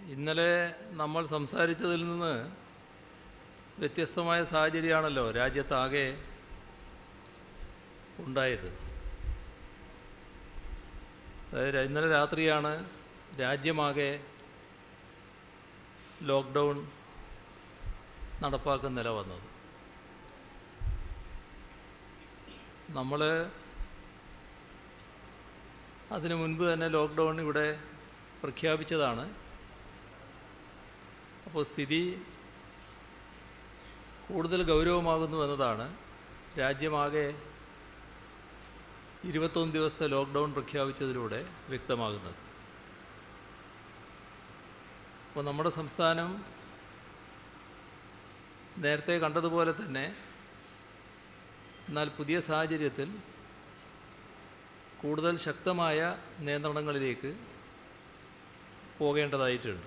ഇന്നലെ നമ്മൾ സംസാരിച്ചതിൽ നിന്ന് വ്യത്യസ്തമായ സാഹചര്യമാണല്ലോ രാജ്യത്താകെ ഉണ്ടായത്. അതായത് ഇന്നലെ രാത്രിയാണ് രാജ്യമാകെ ലോക്ക്ഡൗൺ നടപ്പാക്കുന്ന നില വന്നത്. നമ്മൾ അതിനു മുൻപ് തന്നെ ലോക്ക്ഡൗൺ ഇവിടെ പ്രഖ്യാപിച്ചതാണ്. അപ്പോൾ സ്ഥിതി കൂടുതൽ ഗൗരവമാകുന്നു എന്നതാണ് രാജ്യമാകെ 21 ദിവസത്തെ ലോക്ക്ഡൗൺ പ്രഖ്യാപിച്ചതിലൂടെ വ്യക്തമാകുന്നത്. അപ്പോൾ നമ്മുടെ സംസ്ഥാനം നേരത്തെ കണ്ടതുപോലെ തന്നെ എന്നാൽ പുതിയ സാഹചര്യത്തിൽ കൂടുതൽ ശക്തമായ നിയന്ത്രണങ്ങളിലേക്ക് പോകേണ്ടതായിട്ടുണ്ട്.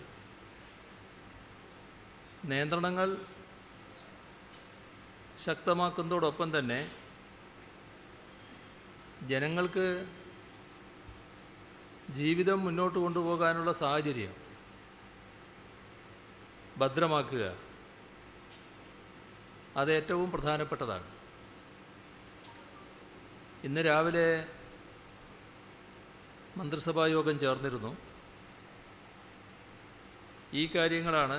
നിയന്ത്രണങ്ങൾ ശക്തമാക്കുന്നതോടൊപ്പം തന്നെ ജനങ്ങൾക്ക് ജീവിതം മുന്നോട്ട് കൊണ്ടുപോകാനുള്ള സാഹചര്യം ഭദ്രമാക്കുക, അത് ഏറ്റവും പ്രധാനപ്പെട്ടതാണ്. ഇന്ന് രാവിലെ മന്ത്രിസഭാ യോഗം ചേർന്നിരുന്നു. ഈ കാര്യങ്ങളാണ്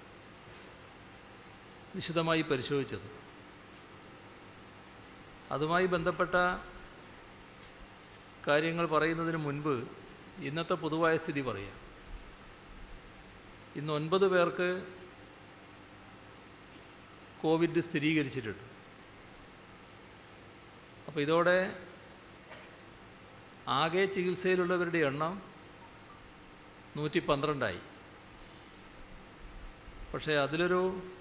വിശദമായി പരിശോധിച്ചത്. അതുമായി ബന്ധപ്പെട്ട കാര്യങ്ങൾ പറയുന്നതിന് മുൻപ് ഇന്നത്തെ പൊതുവായ സ്ഥിതി പറയാം. ഇന്ന് 9 പേർക്ക് കോവിഡ് സ്ഥിരീകരിച്ചിട്ടുണ്ട്. അപ്പോൾ ഇതോടെ ആകെ ചികിത്സയിലുള്ളവരുടെ എണ്ണം 112ആയി. പക്ഷേ അതിലൊരു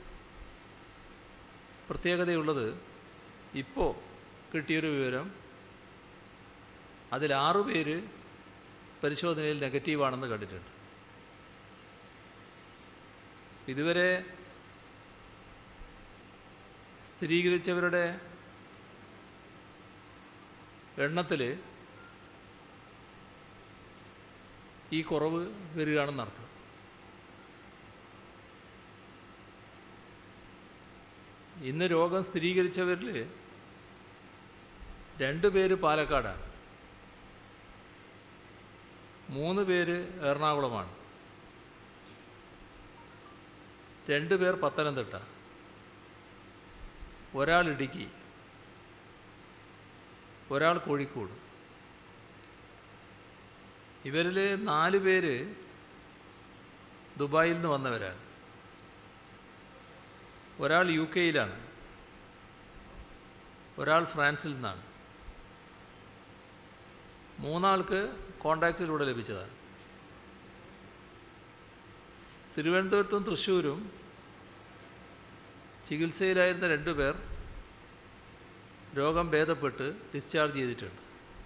പ്രത്യേകതയുള്ളത്, ഇപ്പോൾ കിട്ടിയൊരു വിവരം, അതിൽ 6 പേര് പരിശോധനയിൽ നെഗറ്റീവാണെന്ന് കണ്ടിട്ടുണ്ട്. ഇതുവരെ സ്ഥിരീകരിച്ചവരുടെ എണ്ണത്തിൽ ഈ കുറവ് വരികയാണെന്നർത്ഥം. ഇന്ന് രോഗം സ്ഥിരീകരിച്ചവരിൽ 2 പേര് പാലക്കാടാണ്, 3 പേര് എറണാകുളമാണ്, 2 പേർ പത്തനംതിട്ട, ഒരാൾ ഇടുക്കി, ഒരാൾ കോഴിക്കോട്. ഇവരിൽ 4 പേര് ദുബായിൽ നിന്ന് വന്നവരാണ്. ഒരാൾ UK-യിലാണ്, ഒരാൾ ഫ്രാൻസിൽ നിന്നാണ്. 3 ആൾക്ക് കോണ്ടാക്റ്റിലൂടെ ലഭിച്ചതാണ്. തിരുവനന്തപുരത്തും തൃശ്ശൂരും ചികിത്സയിലായിരുന്ന 2 പേർ രോഗം ഭേദപ്പെട്ട് ഡിസ്ചാർജ് ചെയ്തിട്ടുണ്ട്.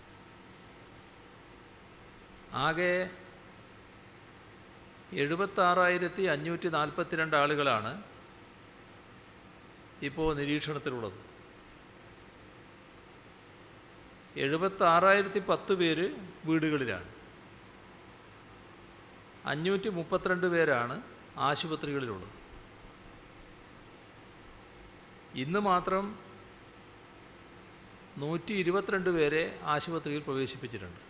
ആകെ 76,542 ആളുകളാണ് ഇപ്പോൾ നിരീക്ഷണത്തിലുള്ളത്. 76,010 പേര് വീടുകളിലാണ്, 532 പേരാണ് ആശുപത്രികളിലുള്ളത്. ഇന്ന് മാത്രം 122 പേരെ ആശുപത്രിയിൽ പ്രവേശിപ്പിച്ചിട്ടുണ്ട്.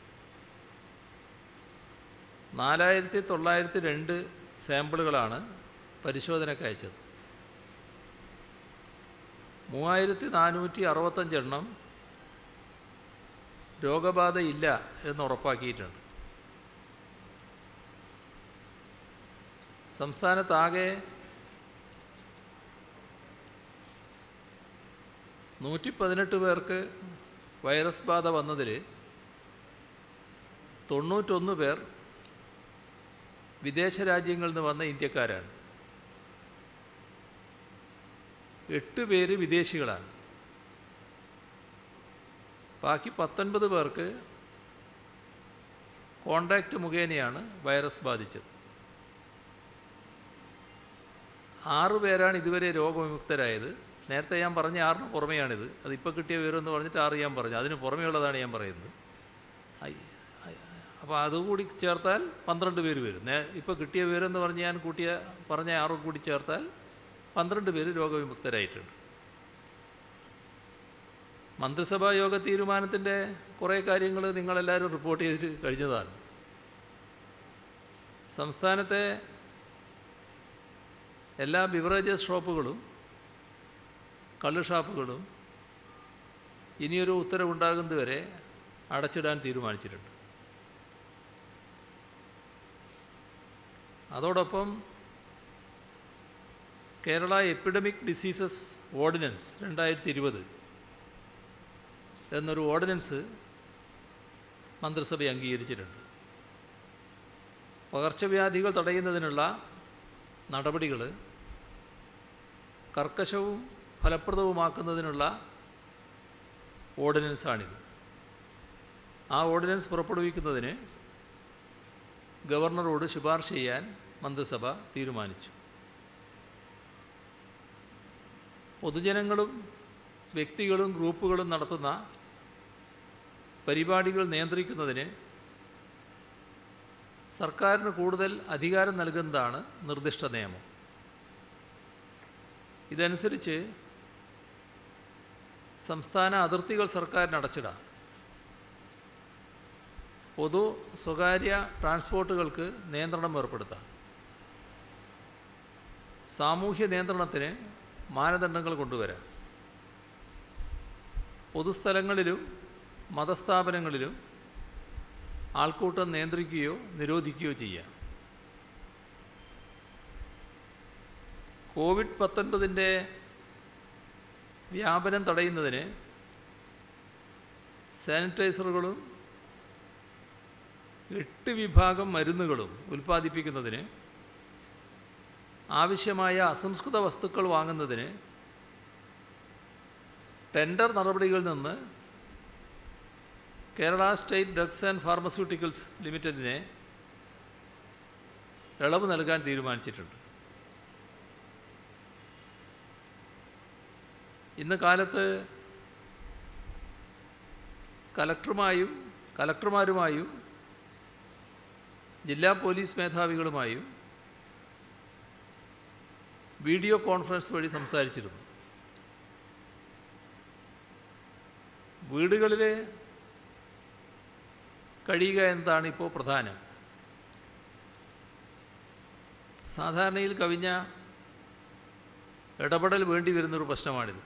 4,902 സാമ്പിളുകളാണ് പരിശോധനയ്ക്ക് അയച്ചത്. 3,465 എണ്ണം രോഗബാധയില്ല എന്ന് ഉറപ്പാക്കിയിട്ടുണ്ട്. സംസ്ഥാനത്താകെ 118 പേർക്ക് വൈറസ് ബാധ വന്നതിൽ 91 പേർ വിദേശ രാജ്യങ്ങളിൽ നിന്ന് വന്ന ഇന്ത്യക്കാരാണ്, 8 പേര് വിദേശികളാണ്. ബാക്കി 19 പേർക്ക് കോണ്ടാക്റ്റ് മുഖേനയാണ് വൈറസ് ബാധിച്ചത്. 6 പേരാണ് ഇതുവരെ രോഗവിമുക്തരായത്. നേരത്തെ ഞാൻ പറഞ്ഞ 6 പുറമെയാണിത്. അതിപ്പോൾ കിട്ടിയ വിവരം എന്ന് പറഞ്ഞിട്ട് 6 ഞാൻ പറഞ്ഞു. അതിന് പുറമെയുള്ളതാണ് ഞാൻ പറയുന്നത്. അപ്പോൾ അതുകൂടി ചേർത്താൽ 12 പേര് വരും. ഇപ്പോൾ കിട്ടിയ വിവരമെന്ന് പറഞ്ഞ് ഞാൻ പറഞ്ഞ 6 കൂടി ചേർത്താൽ 12 പേര് രോഗവിമുക്തരായിട്ടുണ്ട്. മന്ത്രിസഭാ യോഗ തീരുമാനത്തിൻ്റെ കുറേ കാര്യങ്ങൾ നിങ്ങളെല്ലാവരും റിപ്പോർട്ട് ചെയ്തിട്ട് കഴിഞ്ഞതാണ്. സംസ്ഥാനത്തെ എല്ലാ ബിവറേജസ് ഷോപ്പുകളും കള്ള് ഷാപ്പുകളും ഇനിയൊരു ഉത്തരവുണ്ടാകുന്നതുവരെ അടച്ചിടാൻ തീരുമാനിച്ചിട്ടുണ്ട്. അതോടൊപ്പം കേരള എപ്പിഡമിക് ഡിസീസസ് ഓർഡിനൻസ് 2020 എന്നൊരു ഓർഡിനൻസ് മന്ത്രിസഭ അംഗീകരിച്ചിട്ടുണ്ട്. പകർച്ചവ്യാധികൾ തടയുന്നതിനുള്ള നടപടികൾ കർക്കശവും ഫലപ്രദവുമാക്കുന്നതിനുള്ള ഓർഡിനൻസാണിത്. ആ ഓർഡിനൻസ് പുറപ്പെടുവിക്കുന്നതിന് ഗവർണറോട് ശുപാർശ ചെയ്യാൻ മന്ത്രിസഭ തീരുമാനിച്ചു. പൊതുജനങ്ങളും വ്യക്തികളും ഗ്രൂപ്പുകളും നടത്തുന്ന പരിപാടികൾ നിയന്ത്രിക്കുന്നതിന് സർക്കാരിന് കൂടുതൽ അധികാരം നൽകുന്നതാണ് നിർദ്ദിഷ്ട നിയമം. ഇതനുസരിച്ച് സംസ്ഥാന അതിർത്തികൾ സർക്കാരിന് അടച്ചിടാം. പൊതു സ്വകാര്യ ട്രാൻസ്പോർട്ടുകൾക്ക് നിയന്ത്രണം ഏർപ്പെടുത്താം. സാമൂഹ്യ നിയന്ത്രണത്തിന് മാനദണ്ഡങ്ങൾ കൊണ്ടുവരാം. പൊതുസ്ഥലങ്ങളിലും മതസ്ഥാപനങ്ങളിലും ആൾക്കൂട്ടം നിയന്ത്രിക്കുകയോ നിരോധിക്കുകയോ ചെയ്യാം. COVID-19 വ്യാപനം തടയുന്നതിന് സാനിറ്റൈസറുകളും 8 വിഭാഗം മരുന്നുകളും ഉൽപ്പാദിപ്പിക്കുന്നതിന് ആവശ്യമായ അസംസ്കൃത വസ്തുക്കൾ വാങ്ങുന്നതിന് ടെൻഡർ നടപടികളിൽ നിന്ന് Kerala state drugs and pharmaceuticals ലിമിറ്റഡിനെ ഇളവ് നൽകാൻ തീരുമാനിച്ചിട്ടുണ്ട്. ഇന്ന് കാലത്ത് കലക്ടർമാരുമായും ജില്ലാ പോലീസ് മേധാവികളുമായും വീഡിയോ കോൺഫറൻസ് വഴി സംസാരിച്ചിരുന്നു. വീടുകളിൽ കഴിയുക എന്നതാണ് ഇപ്പോൾ പ്രധാനം. സാധാരണയിൽ കവിഞ്ഞ ഇടപെടൽ വേണ്ടി വരുന്നൊരു പ്രശ്നമാണിത്.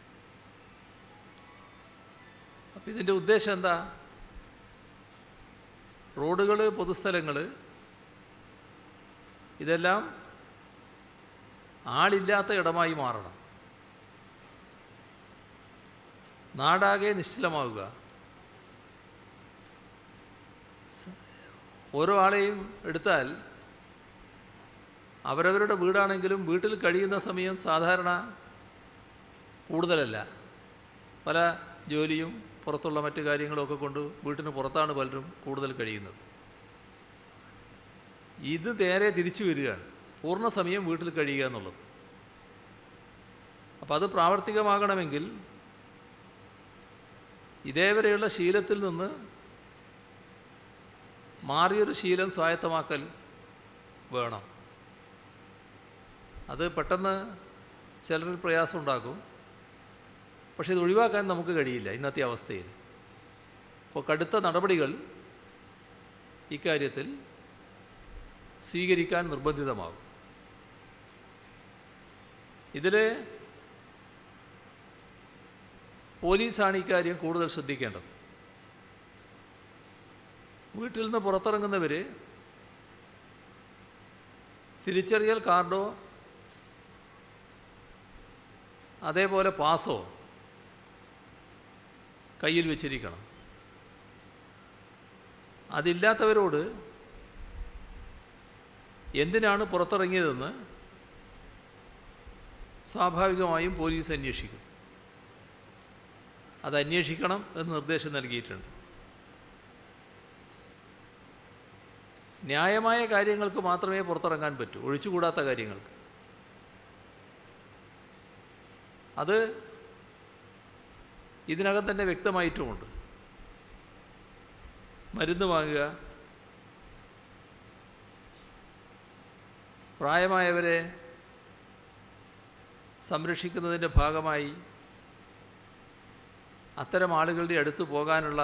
അപ്പം ഇതിൻ്റെ ഉദ്ദേശം എന്താ? റോഡുകൾ, പൊതുസ്ഥലങ്ങൾ, ഇതെല്ലാം ആളില്ലാത്ത ഇടമായി മാറണം. നാടാകെ നിശ്ചലമാവുക. ഓരോ ആളെയും എടുത്താൽ അവരവരുടെ വീടാണെങ്കിലും വീട്ടിൽ കഴിയുന്ന സമയം സാധാരണ കൂടുതലല്ല. പല ജോലിയും പുറത്തുള്ള മറ്റു കാര്യങ്ങളൊക്കെ കൊണ്ട് വീട്ടിന് പുറത്താണ് പലരും കൂടുതൽ കഴിയുന്നത്. ഇത് നേരെ തിരിച്ചു വരികയാണ്, പൂർണ്ണ സമയം വീട്ടിൽ കഴിയുക എന്നുള്ളത്. അപ്പം അത് പ്രാവർത്തികമാകണമെങ്കിൽ ഇതേവരെയുള്ള ശീലത്തിൽ നിന്ന് മാറിയൊരു ശീലം സ്വായത്തമാക്കൽ വേണം. അത് പെട്ടെന്ന് ചിലരിൽ പ്രയാസം ഉണ്ടാക്കും, പക്ഷേ ഇത് ഒഴിവാക്കാൻ നമുക്ക് കഴിയില്ല ഇന്നത്തെ അവസ്ഥയിൽ. അപ്പോൾ കടുത്ത നടപടികൾ ഇക്കാര്യത്തിൽ സ്വീകരിക്കാൻ നിർബന്ധിതമാകും. ഇതിൽ പോലീസാണ് ഇക്കാര്യം കൂടുതൽ ശ്രദ്ധിക്കേണ്ടത്. വീട്ടിൽ നിന്ന് പുറത്തിറങ്ങുന്നവർ തിരിച്ചറിയൽ കാർഡോ അതേപോലെ പാസോ കയ്യിൽ വെച്ചിരിക്കണം. അതില്ലാത്തവരോട് എന്തിനാണ് പുറത്തിറങ്ങിയതെന്ന് സ്വാഭാവികമായും പോലീസ് അന്വേഷിക്കും. അത് അന്വേഷിക്കണം എന്ന് നിർദ്ദേശം നൽകിയിട്ടുണ്ട്. ന്യായമായ കാര്യങ്ങൾക്ക് മാത്രമേ പുറത്തിറങ്ങാൻ പറ്റൂ, ഒഴിച്ചുകൂടാത്ത കാര്യങ്ങൾക്ക്. അത് ഇതിനകം തന്നെ വ്യക്തമായിട്ടുമുണ്ട്. മരുന്ന് വാങ്ങുക, പ്രായമായവരെ സംരക്ഷിക്കുന്നതിൻ്റെ ഭാഗമായി അത്തരം ആളുകളുടെ അടുത്ത് പോകാനുള്ള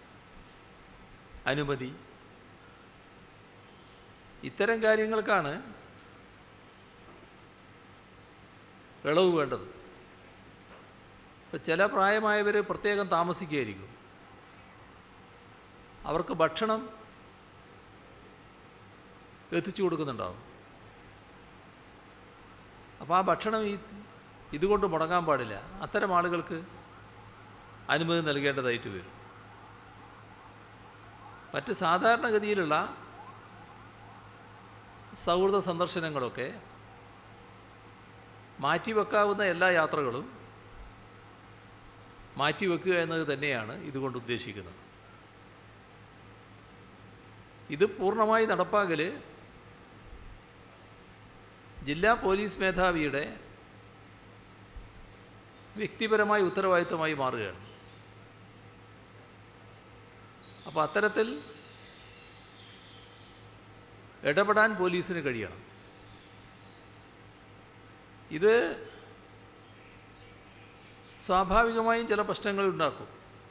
അനുമതി, ഇത്തരം കാര്യങ്ങൾക്കാണ് ഇളവ് വേണ്ടത്. ഇപ്പം ചില പ്രായമായവർ പ്രത്യേകം താമസിക്കുകയായിരിക്കും, അവർക്ക് ഭക്ഷണം എത്തിച്ചു കൊടുക്കുന്നുണ്ടാവും. അപ്പോൾ ആ ഭക്ഷണം ഇതുകൊണ്ട് മുടങ്ങാൻ പാടില്ല. അത്തരം ആളുകൾക്ക് അനുമതി നൽകേണ്ടതായിട്ട് വരും. മറ്റ് സാധാരണഗതിയിലുള്ള സൗഹൃദ സന്ദർശനങ്ങളൊക്കെ മാറ്റിവെക്കാവുന്ന എല്ലാ യാത്രകളും മാറ്റിവെക്കുക എന്നത് തന്നെയാണ് ഇതുകൊണ്ട് ഉദ്ദേശിക്കുന്നത്. ഇത് പൂർണ്ണമായി നടപ്പാക്കൽ ജില്ലാ പോലീസ് മേധാവിയുടെ വ്യക്തിപരമായ ഉത്തരവാദിത്തമായി മാറുകയാണ്. അപ്പോൾ അത്തരത്തിൽ ഇടപെടാൻ പോലീസിന് കഴിയണം. ഇത് സ്വാഭാവികമായും ചില പ്രശ്നങ്ങൾ ഉണ്ടാക്കും.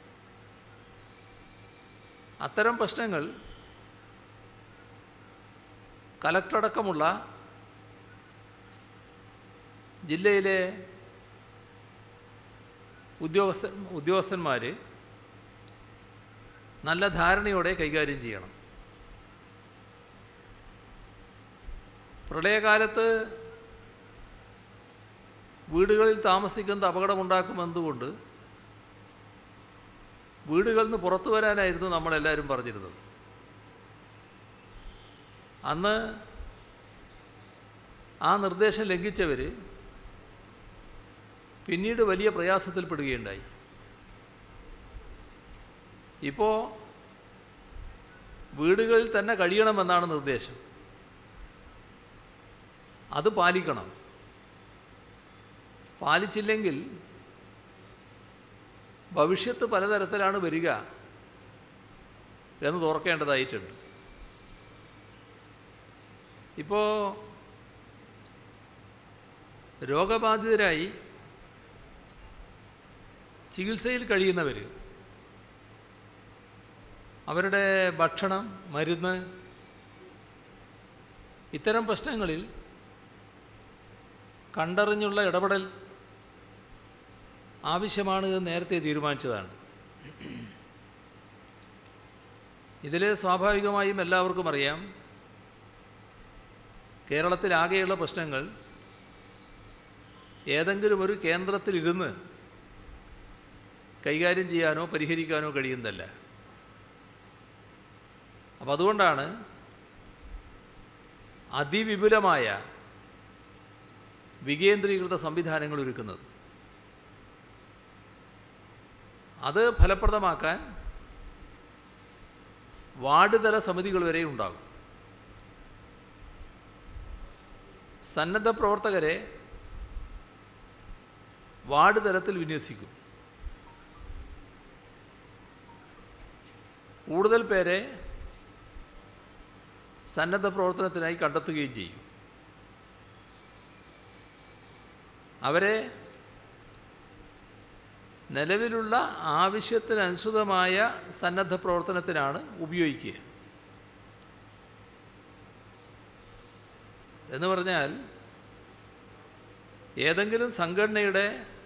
അത്തരം പ്രശ്നങ്ങൾ കലക്ടറടക്കമുള്ള ജില്ലയിലെ ഉദ്യോഗസ്ഥന്മാർ നല്ല ധാരണയോടെ കൈകാര്യം ചെയ്യണം. പ്രളയകാലത്ത് വീടുകളിൽ താമസിക്കുന്നത് അപകടമുണ്ടാക്കുമെന്നതുകൊണ്ട് വീടുകളിൽ നിന്ന് പുറത്തു വരാനായിരുന്നു നമ്മളെല്ലാവരും പറഞ്ഞിരുന്നത്. അന്ന് ആ നിർദ്ദേശം ലംഘിച്ചവർ പിന്നീട് വലിയ പ്രയാസത്തിൽപ്പെടുകയുണ്ടായി. ഇപ്പോൾ വീടുകളിൽ തന്നെ കഴിയണമെന്നാണ് നിർദ്ദേശം. അത് പാലിക്കണം. പാലിച്ചില്ലെങ്കിൽ ഭവിഷ്യത്ത് പലതരത്തിലാണ് വരിക എന്ന് ഓർക്കേണ്ടതായിട്ടുണ്ട്. ഇപ്പോൾ രോഗബാധിതരായി ചികിത്സയിൽ കഴിയുന്നവർ അവരുടെ ഭക്ഷണം, മരുന്ന്, ഇത്തരം പ്രശ്നങ്ങളിൽ കണ്ടറിഞ്ഞുള്ള ഇടപെടൽ ആവശ്യമാണ് എന്ന് നേരത്തെ തീരുമാനിച്ചതാണ്. ഇതിൽ സ്വാഭാവികമായും എല്ലാവർക്കും അറിയാം, കേരളത്തിലാകെയുള്ള പ്രശ്നങ്ങൾ ഏതെങ്കിലും ഒരു കേന്ദ്രത്തിലിരുന്ന് കൈകാര്യം ചെയ്യാനോ പരിഹരിക്കാനോ കഴിയുന്നതല്ല. അപ്പം അതുകൊണ്ടാണ് അതിവിപുലമായ വികേന്ദ്രീകൃത സംവിധാനങ്ങൾ ഒരുക്കുന്നത്. അത് ഫലപ്രദമാക്കാൻ വാർഡ് തല സമിതികൾ വരെ ഉണ്ടാകും. സന്നദ്ധ പ്രവർത്തകരെ വാർഡ് തലത്തിൽ വിന്യസിക്കും. കൂടുതൽ പേരെ സന്നദ്ധ പ്രവർത്തനത്തിനായി കണ്ടെത്തുകയും ചെയ്യും. അവരെ നിലവിലുള്ള ആവശ്യത്തിനനുസൃതമായ സന്നദ്ധ പ്രവർത്തനത്തിനാണ് ഉപയോഗിക്കുക. എന്ന് പറഞ്ഞാൽ ഏതെങ്കിലും സംഘടനയുടെ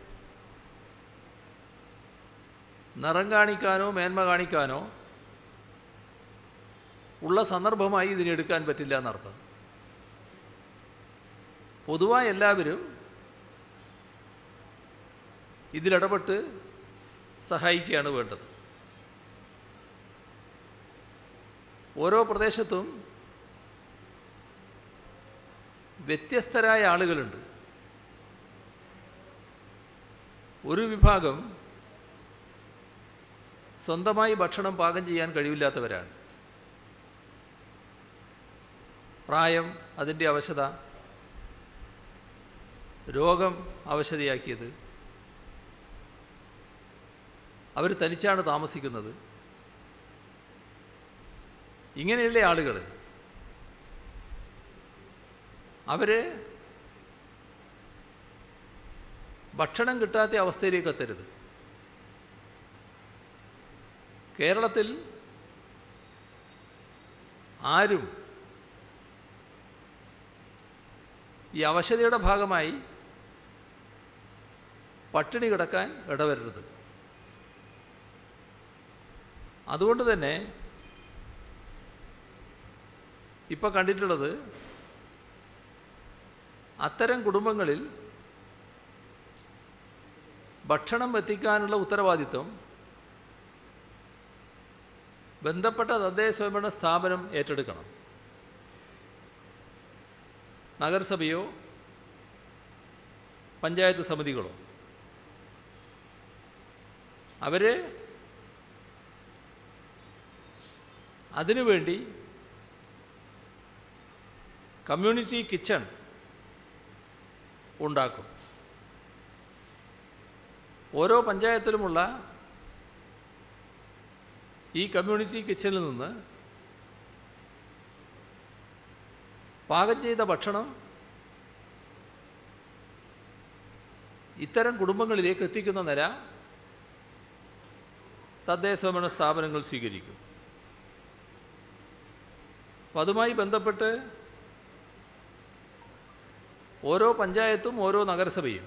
നിറം കാണിക്കാനോ മേന്മ കാണിക്കാനോ ഉള്ള സന്ദർഭമായി ഇതിനെടുക്കാൻ പറ്റില്ല എന്നർത്ഥം. പൊതുവായി എല്ലാവരും ഇതിലിടപെട്ട് സഹായിക്കുകയാണ് വേണ്ടത്. ഓരോ പ്രദേശത്തും വ്യത്യസ്തരായ ആളുകളുണ്ട്. ഒരു വിഭാഗം സ്വന്തമായി ഭക്ഷണം പാകം ചെയ്യാൻ കഴിവില്ലാത്തവരാണ്. പ്രായം, അതിൻ്റെ അവശത, രോഗം അവശതയാക്കിയത്, അവർ തനിച്ചാണ് താമസിക്കുന്നത്. ഇങ്ങനെയുള്ള ആളുകൾ അവർ ഭക്ഷണം കിട്ടാത്ത അവസ്ഥയിലേക്ക് എത്തരുത്. കേരളത്തിൽ ആരും ഈ അവശതയുടെ ഭാഗമായി പട്ടിണി കിടക്കാൻ ഇടവരരുത്. അതുകൊണ്ട് തന്നെ ഇപ്പോൾ കണ്ടിട്ടുള്ളത് അത്തരം കുടുംബങ്ങളിൽ ഭക്ഷണം എത്തിക്കാനുള്ള ഉത്തരവാദിത്വം ബന്ധപ്പെട്ട തദ്ദേശ സ്വയംഭരണ സ്ഥാപനം ഏറ്റെടുക്കണം. നഗരസഭയോ പഞ്ചായത്ത് സമിതികളോ അവർ അതിനുവേണ്ടി കമ്മ്യൂണിറ്റി കിച്ചൺ ഉണ്ടാക്കും. ഓരോ പഞ്ചായത്തിലുമുള്ള ഈ കമ്മ്യൂണിറ്റി കിച്ചണിൽ നിന്ന് പാകം ചെയ്ത ഭക്ഷണം ഇത്തരം കുടുംബങ്ങളിലേക്ക് എത്തിക്കുന്ന നില തദ്ദേശ സ്വയംഭരണ സ്ഥാപനങ്ങൾ സ്വീകരിക്കും. അപ്പം അതുമായി ബന്ധപ്പെട്ട് ഓരോ പഞ്ചായത്തും ഓരോ നഗരസഭയും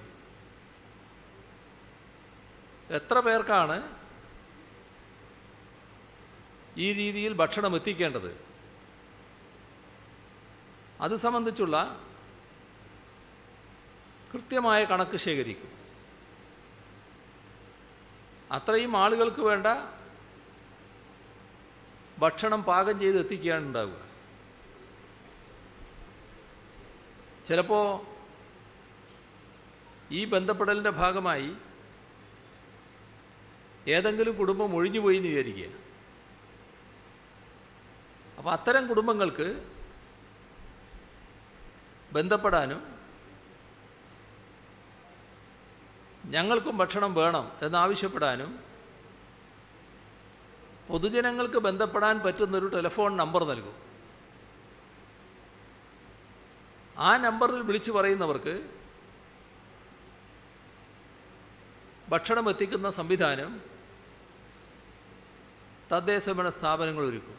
എത്ര പേർക്കാണ് ഈ രീതിയിൽ ഭക്ഷണം എത്തിക്കേണ്ടത്, അത് സംബന്ധിച്ചുള്ള കൃത്യമായ കണക്ക് ശേഖരിക്കും. അത്രയും ആളുകൾക്ക് വേണ്ട ഭക്ഷണം പാകം ചെയ്ത് എത്തിക്കുകയാണ് ഉണ്ടാവുക. ചിലപ്പോൾ ഈ ബന്ധപ്പെടലിൻ്റെ ഭാഗമായി ഏതെങ്കിലും കുടുംബം ഒഴിഞ്ഞുപോയി എന്ന് വിചാരിക്കുക. അപ്പോൾ അത്തരം കുടുംബങ്ങൾക്ക് ബന്ധപ്പെടാനും ഞങ്ങൾക്കും ഭക്ഷണം വേണം എന്നാവശ്യപ്പെടാനും പൊതുജനങ്ങൾക്ക് ബന്ധപ്പെടാൻ പറ്റുന്നൊരു ടെലിഫോൺ നമ്പർ നൽകും. ആ നമ്പറിൽ വിളിച്ചു പറയുന്നവർക്ക് ഭക്ഷണം എത്തിക്കുന്ന സംവിധാനം തദ്ദേശ സ്വയംഭരണ സ്ഥാപനങ്ങൾ ഒരുക്കും.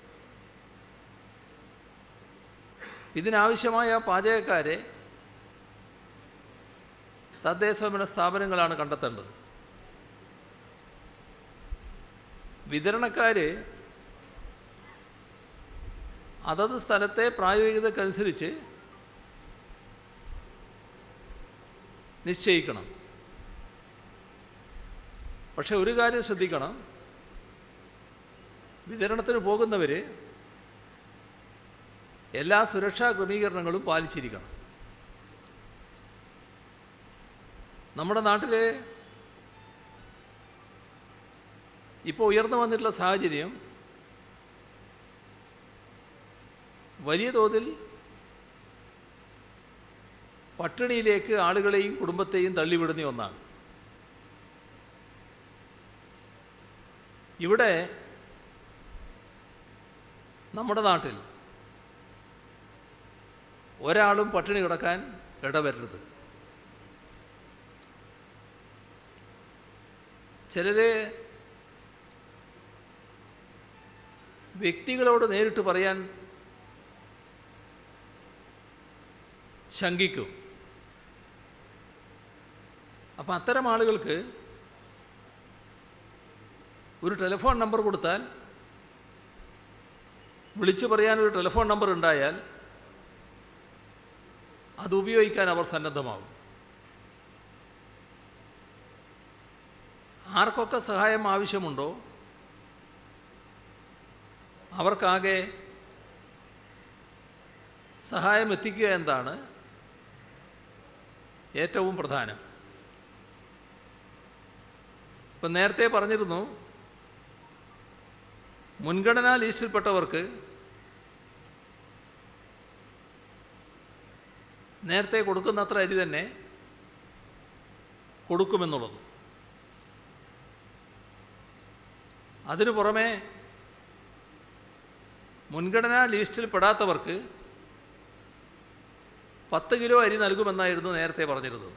ഇതിനാവശ്യമായ പാചകക്കാരെ തദ്ദേശ സ്വയംഭരണ സ്ഥാപനങ്ങളാണ് കണ്ടെത്തേണ്ടത്. വിതരണക്കാർ അതത് സ്ഥലത്തെ പ്രായോഗികതക്കനുസരിച്ച് നിശ്ചയിക്കണം. പക്ഷെ ഒരു കാര്യം ശ്രദ്ധിക്കണം, വിതരണത്തിന് പോകുന്നവർ എല്ലാ സുരക്ഷാ ക്രമീകരണങ്ങളും പാലിച്ചിരിക്കണം. നമ്മുടെ നാട്ടിൽ ഇപ്പോൾ ഉയർന്നു വന്നിട്ടുള്ള സാഹചര്യം വലിയ തോതിൽ പട്ടിണിയിലേക്ക് ആളുകളെയും കുടുംബത്തെയും തള്ളിവിടുന്ന ഒന്നാണ്. ഇവിടെ നമ്മുടെ നാട്ടിൽ ഒരാളും പട്ടിണി കിടക്കാൻ ഇടവരരുത്. ചിലർ വ്യക്തികളോട് നേരിട്ട് പറയാൻ ശങ്കിക്കും. അപ്പം അത്തരം ആളുകൾക്ക് ഒരു ടെലിഫോൺ നമ്പർ കൊടുത്താൽ, വിളിച്ചു പറയാനൊരു ടെലിഫോൺ നമ്പർ ഉണ്ടായാൽ അത് ഉപയോഗിക്കാൻ അവർ സന്നദ്ധമാകും. ആർക്കൊക്കെ സഹായം ആവശ്യമുണ്ടോ അവർക്കാകെ സഹായം എത്തിക്കുക എന്നതാണ് ഏറ്റവും പ്രധാനം. ഇപ്പം നേരത്തെ പറഞ്ഞിരുന്നു, മുൻഗണനാ ലിസ്റ്റിൽപ്പെട്ടവർക്ക് നേരത്തെ കൊടുക്കുന്നത്ര അരി തന്നെ കൊടുക്കുമെന്നുള്ളത്. അതിനു പുറമെ മുൻഗണനാ ലിസ്റ്റിൽ പെടാത്തവർക്ക് 10 കിലോ അരി നൽകുമെന്നായിരുന്നു നേരത്തെ പറഞ്ഞിരുന്നത്.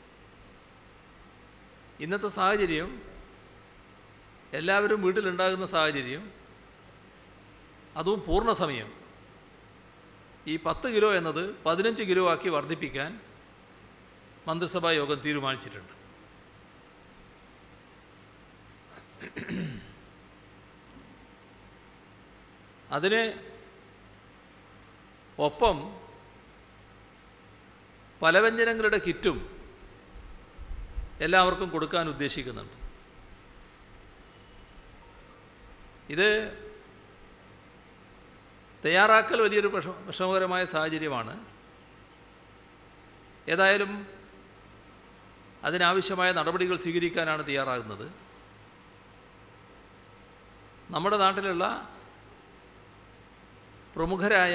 ഇന്നത്തെ സാഹചര്യം, എല്ലാവരും വീട്ടിലുണ്ടാകുന്ന സാഹചര്യം, അതും പൂർണ്ണസമയം, ഈ 10 കിലോ എന്നത് 15 കിലോ ആക്കി വർദ്ധിപ്പിക്കാൻ മന്ത്രിസഭാ യോഗം തീരുമാനിച്ചിട്ടുണ്ട്. അതിന് ഒപ്പം പലവ്യഞ്ജനങ്ങളുടെ കിറ്റും എല്ലാവർക്കും കൊടുക്കാൻ ഉദ്ദേശിക്കുന്നുണ്ട്. ഇത് തയ്യാറാക്കൽ വലിയൊരു വിഷമകരമായ സാഹചര്യമാണ്. ഏതായാലും അതിനാവശ്യമായ നടപടികൾ സ്വീകരിക്കാനാണ് തയ്യാറാകുന്നത്. നമ്മുടെ നാട്ടിലുള്ള പ്രമുഖരായ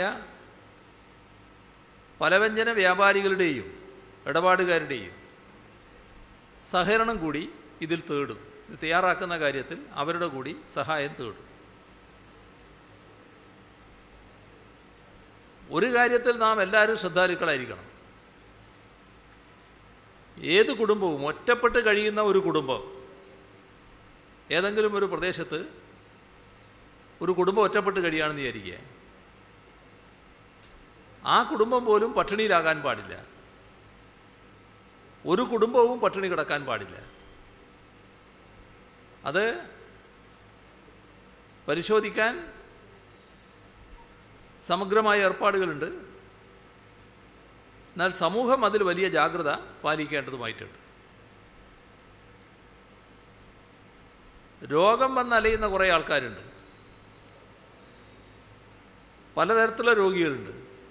പലവ്യഞ്ജന വ്യാപാരികളുടെയും ഇടപാടുകാരുടെയും സഹകരണം കൂടി ഇതിൽ തേടും. ഇത് തയ്യാറാക്കുന്ന കാര്യത്തിൽ അവരുടെ കൂടി സഹായം തേടും. ഒരു കാര്യത്തിൽ നാം എല്ലാവരും ശ്രദ്ധാലുക്കളായിരിക്കണം. ഏത് കുടുംബവും, ഒറ്റപ്പെട്ട് കഴിയുന്ന ഒരു കുടുംബം, ഏതെങ്കിലും ഒരു പ്രദേശത്ത് ഒരു കുടുംബം ഒറ്റപ്പെട്ട് കഴിയുകയാണെന്ന് വിചാരിക്കുക, ആ കുടുംബം പോലും പട്ടിണിയിലാകാൻ പാടില്ല. ഒരു കുടുംബവും പട്ടിണി കിടക്കാൻ പാടില്ല. അത് പരിശോധിക്കാൻ സമഗ്രമായ ഏർപ്പാടുകളുണ്ട്. എന്നാൽ സമൂഹം അതിൽ വലിയ ജാഗ്രത പാലിക്കേണ്ടതുമായിട്ടുണ്ട്. രോഗം വന്നലയുന്ന കുറേ ആൾക്കാരുണ്ട്. പലതരത്തിലുള്ള രോഗികളുണ്ട്.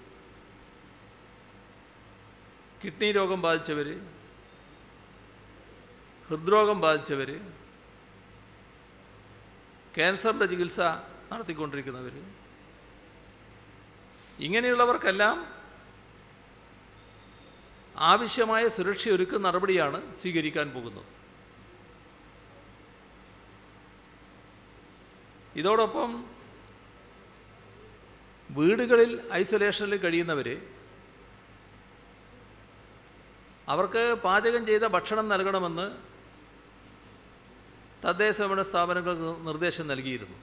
കിഡ്നി രോഗം ബാധിച്ചവർ, ഹൃദ്രോഗം ബാധിച്ചവർ, ക്യാൻസറിൻ്റെ ചികിത്സ നടത്തിക്കൊണ്ടിരിക്കുന്നവർ, ഇങ്ങനെയുള്ളവർക്കെല്ലാം ആവശ്യമായ സുരക്ഷയൊരുക്കുന്ന നടപടിയാണ് സ്വീകരിക്കാൻ പോകുന്നത്. ഇതോടൊപ്പം വീടുകളിൽ ഐസൊലേഷനിൽ കഴിയുന്നവർ, അവർക്ക് പാചകം ചെയ്ത ഭക്ഷണം നൽകണമെന്ന് തദ്ദേശഭരണ സ്ഥാപനങ്ങൾക്ക് നിർദ്ദേശം നൽകിയിരുന്നു.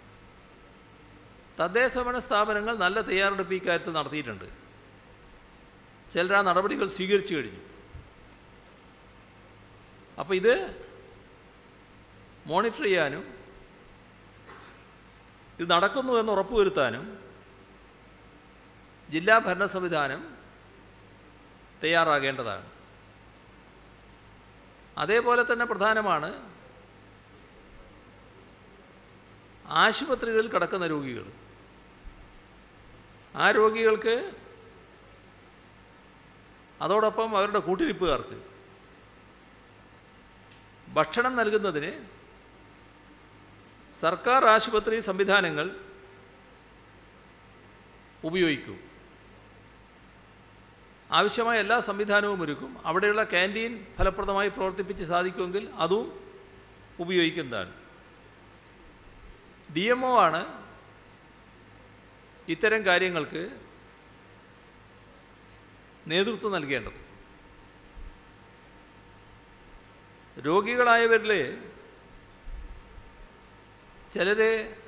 തദ്ദേശഭരണ സ്ഥാപനങ്ങൾ നല്ല തയ്യാറെടുപ്പ് ഇക്കാര്യത്തിൽ നടത്തിയിട്ടുണ്ട്. ചിലർ ആ നടപടികൾ സ്വീകരിച്ചു കഴിഞ്ഞു. അപ്പോൾ ഇത് മോണിറ്റർ ചെയ്യാനും ഇത് നടക്കുന്നു എന്ന് ഉറപ്പുവരുത്താനും ജില്ലാ ഭരണ സംവിധാനം തയ്യാറാകേണ്ടതാണ്. അതേപോലെ തന്നെ പ്രധാനമാണ് ആശുപത്രികളിൽ കിടക്കുന്ന രോഗികൾ. ആ രോഗികൾക്ക്, അതോടൊപ്പം അവരുടെ കൂട്ടിരിപ്പുകാർക്ക് ഭക്ഷണം നൽകുന്നതിന് സർക്കാർ ആശുപത്രി സംവിധാനങ്ങൾ ഉപയോഗിക്കും. ആവശ്യമായ എല്ലാ സംവിധാനവും ഒരുക്കും. അവിടെയുള്ള ക്യാൻറ്റീൻ ഫലപ്രദമായി പ്രവർത്തിപ്പിച്ച് സാധിക്കുമെങ്കിൽ അതും ഉപയോഗിക്കുന്നതാണ്. DMO ആണ് ഇത്തരം കാര്യങ്ങൾക്ക് നേതൃത്വം നൽകേണ്ടത്. രോഗികളായവരിൽ ചിലർ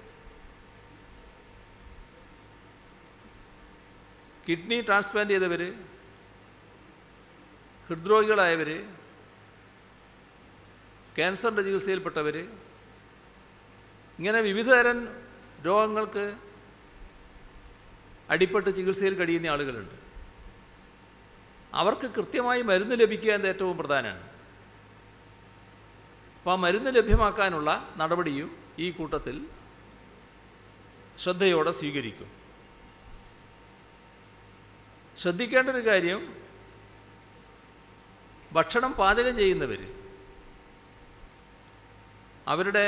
കിഡ്നി ട്രാൻസ്പ്ലാന്റ് ചെയ്തവർ, ഹൃദ്രോഗികളായവർ, ക്യാൻസറിൻ്റെ ചികിത്സയിൽപ്പെട്ടവർ, ഇങ്ങനെ വിവിധതരം രോഗങ്ങൾക്ക് അടിപ്പെട്ട് ചികിത്സയിൽ കഴിയുന്ന ആളുകളുണ്ട്. അവർക്ക് കൃത്യമായി മരുന്ന് ലഭിക്കുക എന്നത് ഏറ്റവും പ്രധാനമാണ്. അപ്പോൾ ആ മരുന്ന് ലഭ്യമാക്കാനുള്ള നടപടിയും ഈ കൂട്ടത്തിൽ ശ്രദ്ധയോടെ സ്വീകരിക്കും. ശ്രദ്ധിക്കേണ്ട ഒരു കാര്യം, ഭക്ഷണം പാചകം ചെയ്യുന്നവർ അവരുടെ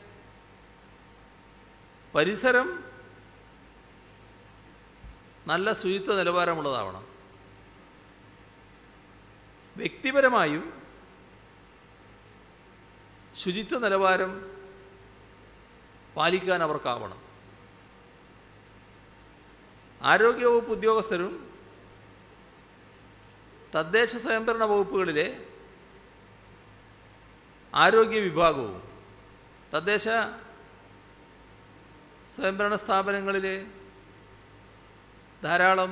പരിസരം നല്ല ശുചിത്വ നിലവാരമുള്ളതാവണം. വ്യക്തിപരമായും ശുചിത്വ നിലവാരം പാലിക്കാൻ അവർക്കാവണം. ആരോഗ്യവകുപ്പ് ഉദ്യോഗസ്ഥരും തദ്ദേശ സ്വയംഭരണ വകുപ്പുകളിലെ ആരോഗ്യ വിഭാഗവും തദ്ദേശ സ്വയംഭരണ സ്ഥാപനങ്ങളിൽ ധാരാളം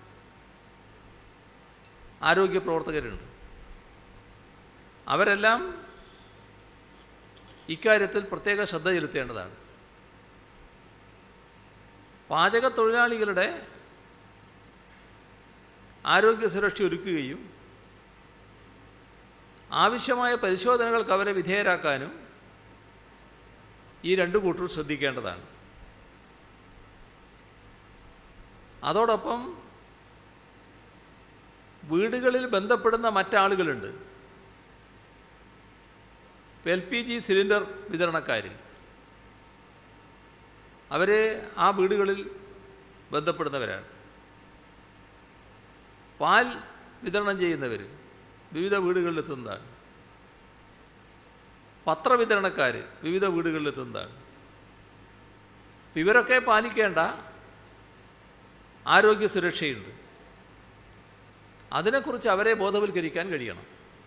ആരോഗ്യ പ്രവർത്തകരുണ്ട്. അവരെല്ലാം ഇക്കാര്യത്തിൽ പ്രത്യേക ശ്രദ്ധ ചെലുത്തേണ്ടതാണ്. പാചക തൊഴിലാളികളുടെ ആരോഗ്യ സുരക്ഷ ഒരുക്കുകയും ആവശ്യമായ പരിശോധനകൾക്ക് അവരെ വിധേയരാക്കാനും ഈ രണ്ടു കൂട്ടരും ശ്രദ്ധിക്കേണ്ടതാണ്. അതോടൊപ്പം വീടുകളിൽ ബന്ധപ്പെടുന്ന മറ്റാളുകളുണ്ട്. LPG സിലിണ്ടർ വിതരണക്കാർ, അവർ ആ വീടുകളിൽ ബന്ധപ്പെടുന്നവരാണ്. പാൽ വിതരണം ചെയ്യുന്നവർ വിവിധ വീടുകളിലെത്തുന്നതാണ്. പത്രവിതരണക്കാർ വിവിധ വീടുകളിലെത്തുന്നതാണ്. ഇവരൊക്കെ പാലിക്കേണ്ട ആരോഗ്യ സുരക്ഷയുണ്ട്. അതിനെക്കുറിച്ച് അവരെ ബോധവൽക്കരിക്കാൻ കഴിയണം.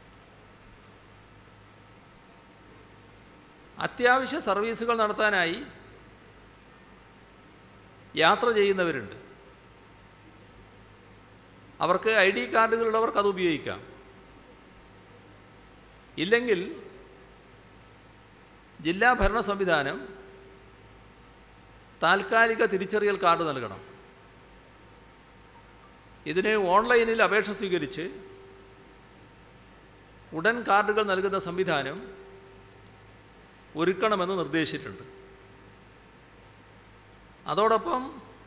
അത്യാവശ്യ സർവീസുകൾ നടത്താനായി യാത്ര ചെയ്യുന്നവരുണ്ട്. അവർക്ക് ID കാർഡുകളുള്ളവർക്ക് അത് ഉപയോഗിക്കാം. ഇല്ലെങ്കിൽ ജില്ലാ ഭരണ സംവിധാനം താൽക്കാലിക തിരിച്ചറിയൽ കാർഡ് നൽകണം. ഇതിന് ഓൺലൈനിൽ അപേക്ഷ സ്വീകരിച്ച് ഉടൻ കാർഡുകൾ നൽകുന്ന സംവിധാനം ഒരുക്കണമെന്ന് നിർദ്ദേശിച്ചിട്ടുണ്ട്. അതോടൊപ്പം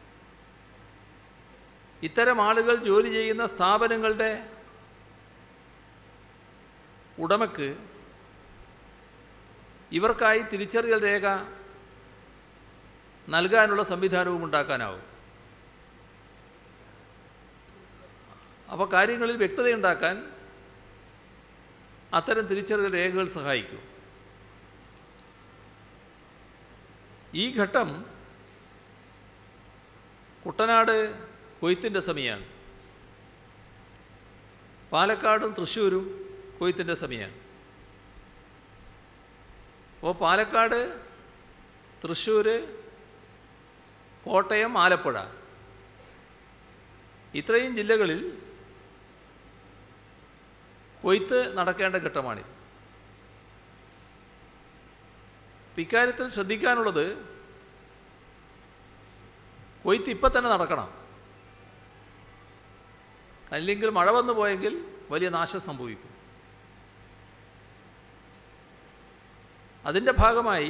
ഇത്തരം ആളുകൾ ജോലി ചെയ്യുന്ന സ്ഥാപനങ്ങളുടെ ഉടമയ്ക്ക് ഇവർക്കായി തിരിച്ചറിയൽ രേഖ നൽകാനുള്ള സംവിധാനവും ഉണ്ടാക്കാനാവും. അപ്പോൾ കാര്യങ്ങളിൽ വ്യക്തതയുണ്ടാക്കാൻ അത്തരം തിരിച്ചറിയൽ രേഖകൾ സഹായിക്കും. ഈ ഘട്ടം കുട്ടനാട് കൊയ്ത്തിൻ്റെ സമയമാണ്. പാലക്കാടും തൃശ്ശൂരും കൊയ്ത്തിൻ്റെ സമയമാണ്. അപ്പോൾ പാലക്കാട്, തൃശ്ശൂർ, കോട്ടയം, ആലപ്പുഴ ഇത്രയും ജില്ലകളിൽ കൊയ്ത്ത് നടക്കേണ്ട ഘട്ടമാണിത്. ഇക്കാര്യത്തിൽ ശ്രദ്ധിക്കാനുള്ളത്, കൊയ്ത്ത് ഇപ്പം തന്നെ നടക്കണം. അല്ലെങ്കിൽ മഴ വന്നു പോയെങ്കിൽ വലിയ നാശം സംഭവിക്കും. അതിൻ്റെ ഭാഗമായി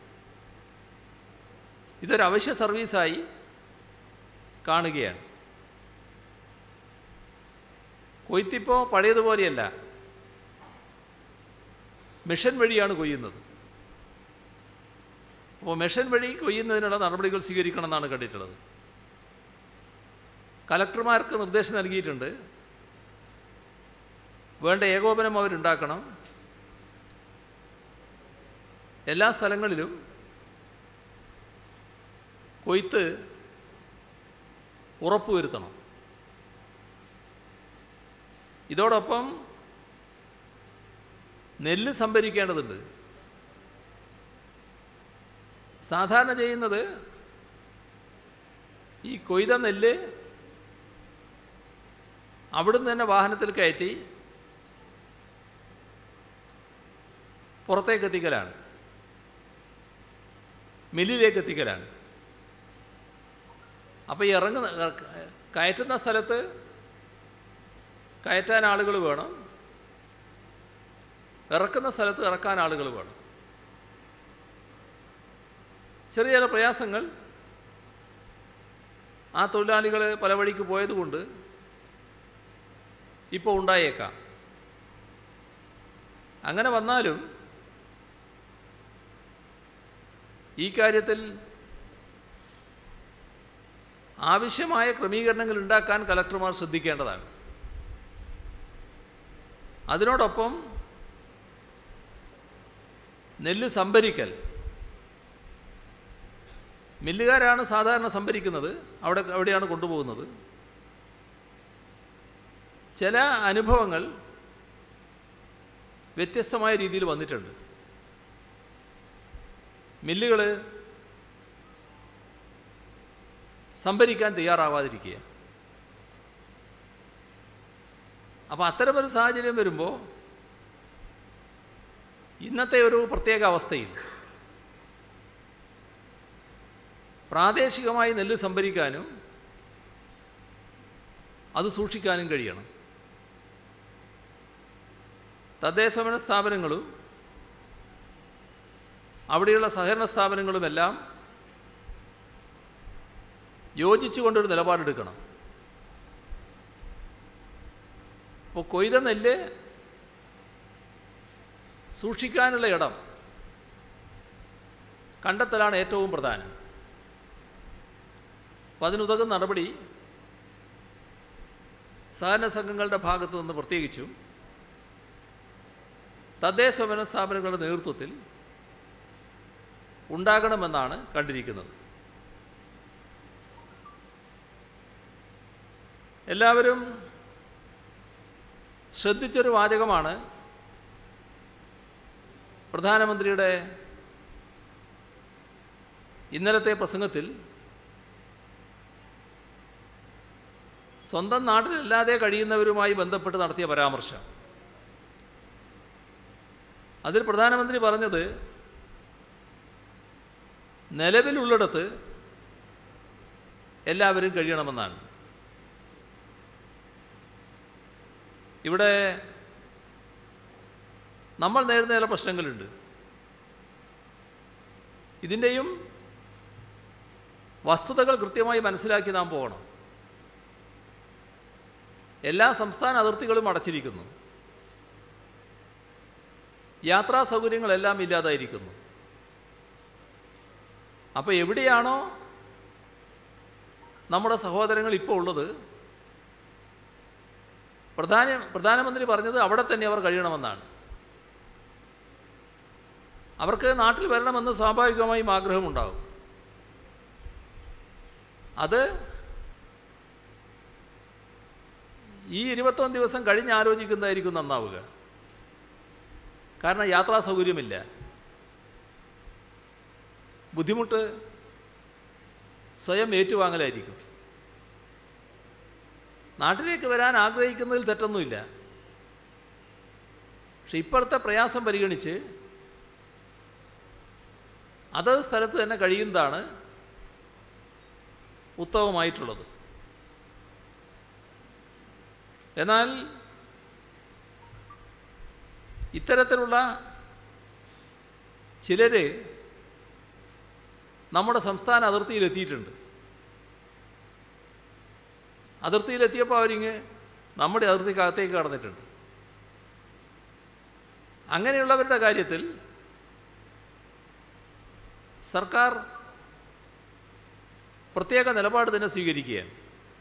ഇതൊരു അവശ്യ സർവീസായി കാണുകയാണ്. കൊയ്ത്തിപ്പോൾ പഴയതുപോലെയല്ല, മെഷീൻ വഴിയാണ് കൊയ്യുന്നത്. അപ്പോൾ മെഷീൻ വഴി കൊയ്യുന്നതിനുള്ള നടപടികൾ സ്വീകരിക്കണമെന്നാണ് കണ്ടിട്ടുള്ളത്. കലക്ടർമാർക്ക് നിർദ്ദേശം നൽകിയിട്ടുണ്ട്. വേണ്ട ഏകോപനം അവരുണ്ടാക്കണം. എല്ലാ സ്ഥലങ്ങളിലും കൊയ്ത്ത് ഉറപ്പുവരുത്തണം. ഇതോടൊപ്പം നെല്ല് സംഭരിക്കേണ്ടതുണ്ട്. സാധാരണ ചെയ്യുന്നത്, ഈ കൊയ്ത നെല്ല് അവിടുന്ന് തന്നെ വാഹനത്തിൽ കയറ്റി പുറത്തേക്ക് എത്തിക്കലാണ്, മില്ലിലേക്ക് എത്തിക്കലാണ്. അപ്പോൾ ഈ കയറ്റുന്ന സ്ഥലത്ത് കയറ്റാൻ ആളുകൾ വേണം, ഇറക്കുന്ന സ്ഥലത്ത് ഇറക്കാൻ ആളുകൾ വേണം. ചെറിയ ചില പ്രയാസങ്ങൾ ആ തൊഴിലാളികൾ പല വഴിക്ക് പോയതുകൊണ്ട് ഇപ്പോൾ ഉണ്ടായേക്കാം. അങ്ങനെ വന്നാലും ഈ കാര്യത്തിൽ ആവശ്യമായ ക്രമീകരണങ്ങൾ ഉണ്ടാക്കാൻ കലക്ടർമാർ ശ്രദ്ധിക്കേണ്ടതാണ്. അതിനോടൊപ്പം നെല്ല് സംഭരിക്കൽ, മില്ലുകാരാണ് സാധാരണ സംഭരിക്കുന്നത്, അവിടെയാണ് കൊണ്ടുപോകുന്നത്. ചില അനുഭവങ്ങൾ വ്യത്യസ്തമായ രീതിയിൽ വന്നിട്ടുണ്ട്. മില്ലുകൾ സംഭരിക്കാൻ തയ്യാറാവാതിരിക്കുക. അപ്പോൾ അത്തരമൊരു സാഹചര്യം വരുമ്പോൾ ഇന്നത്തെ ഒരു പ്രത്യേക അവസ്ഥയിൽ പ്രാദേശികമായി നെല്ല് സംഭരിക്കാനും അത് സൂക്ഷിക്കാനും കഴിയണം. തദ്ദേശഭരണ സ്ഥാപനങ്ങളും അവിടെയുള്ള സഹകരണ സ്ഥാപനങ്ങളുമെല്ലാം യോജിച്ചുകൊണ്ടൊരു നിലപാടെടുക്കണം. അപ്പോൾ കൊയ്ത നെല്ല് സൂക്ഷിക്കാനുള്ള ഇടം കണ്ടെത്തലാണ് ഏറ്റവും പ്രധാനം. അപ്പോൾ അതിനുതകുന്ന നടപടി സഹകരണ സംഘങ്ങളുടെ ഭാഗത്തു നിന്ന് പ്രത്യേകിച്ചും തദ്ദേശഭരണ സ്ഥാപനങ്ങളുടെ നേതൃത്വത്തിൽ ഉണ്ടാകണമെന്നാണ് കണ്ടിരിക്കുന്നത്. എല്ലാവരും ശ്രദ്ധിച്ചൊരു വാചകമാണ് പ്രധാനമന്ത്രിയുടെ ഇന്നലത്തെ പ്രസംഗത്തിൽ സ്വന്തം നാട്ടിലല്ലാതെ കഴിയുന്നവരുമായി ബന്ധപ്പെട്ട് നടത്തിയ പരാമർശം. അതിൽ പ്രധാനമന്ത്രി പറഞ്ഞത് നിലവിലുള്ളിടത്ത് എല്ലാവരും കഴിയണമെന്നാണ്. ഇവിടെ നമ്മൾ നേരിടുന്ന ചില പ്രശ്നങ്ങളുണ്ട്. ഇതിൻ്റെയും വസ്തുതകൾ കൃത്യമായി മനസ്സിലാക്കി നാം പോകണം. എല്ലാ സംസ്ഥാന അതിർത്തികളും അടച്ചിരിക്കുന്നു. യാത്രാ സൗകര്യങ്ങളെല്ലാം ഇല്ലാതായിരിക്കുന്നു. അപ്പോൾ എവിടെയാണോ നമ്മുടെ സഹോദരങ്ങൾ ഇപ്പോൾ ഉള്ളത്, പ്രധാനമന്ത്രി പറഞ്ഞത് അവിടെ തന്നെ അവർ കഴിയണമെന്നാണ്. അവർക്ക് നാട്ടിൽ വരണമെന്ന് സ്വാഭാവികമായും ആഗ്രഹമുണ്ടാകും. അത് ഈ 21 ദിവസം കഴിഞ്ഞ് ആലോചിക്കുന്നതായിരിക്കും നന്നാവുക. കാരണം യാത്രാ സൗകര്യമില്ല. ബുദ്ധിമുട്ട് സ്വയം ഏറ്റുവാങ്ങലായിരിക്കും. നാട്ടിലേക്ക് വരാൻ ആഗ്രഹിക്കുന്നതിൽ തെറ്റൊന്നുമില്ല. പക്ഷെ ഇപ്പോഴത്തെ പ്രയാസം പരിഗണിച്ച് അതത് സ്ഥലത്ത് തന്നെ കഴിയുന്നതാണ് ഉത്തമമായിട്ടുള്ളത്. എന്നാൽ ഇത്തരത്തിലുള്ള ചിലർ നമ്മുടെ സംസ്ഥാന അതിർത്തിയിലെത്തിയിട്ടുണ്ട്. അതിർത്തിയിലെത്തിയപ്പോൾ അവരിങ്ങ് നമ്മുടെ അതിർത്തിക്കകത്തേക്ക് കടന്നിട്ടുണ്ട്. അങ്ങനെയുള്ളവരുടെ കാര്യത്തിൽ സർക്കാർ പ്രത്യേക നിലപാട് തന്നെ സ്വീകരിക്കുകയാണ്.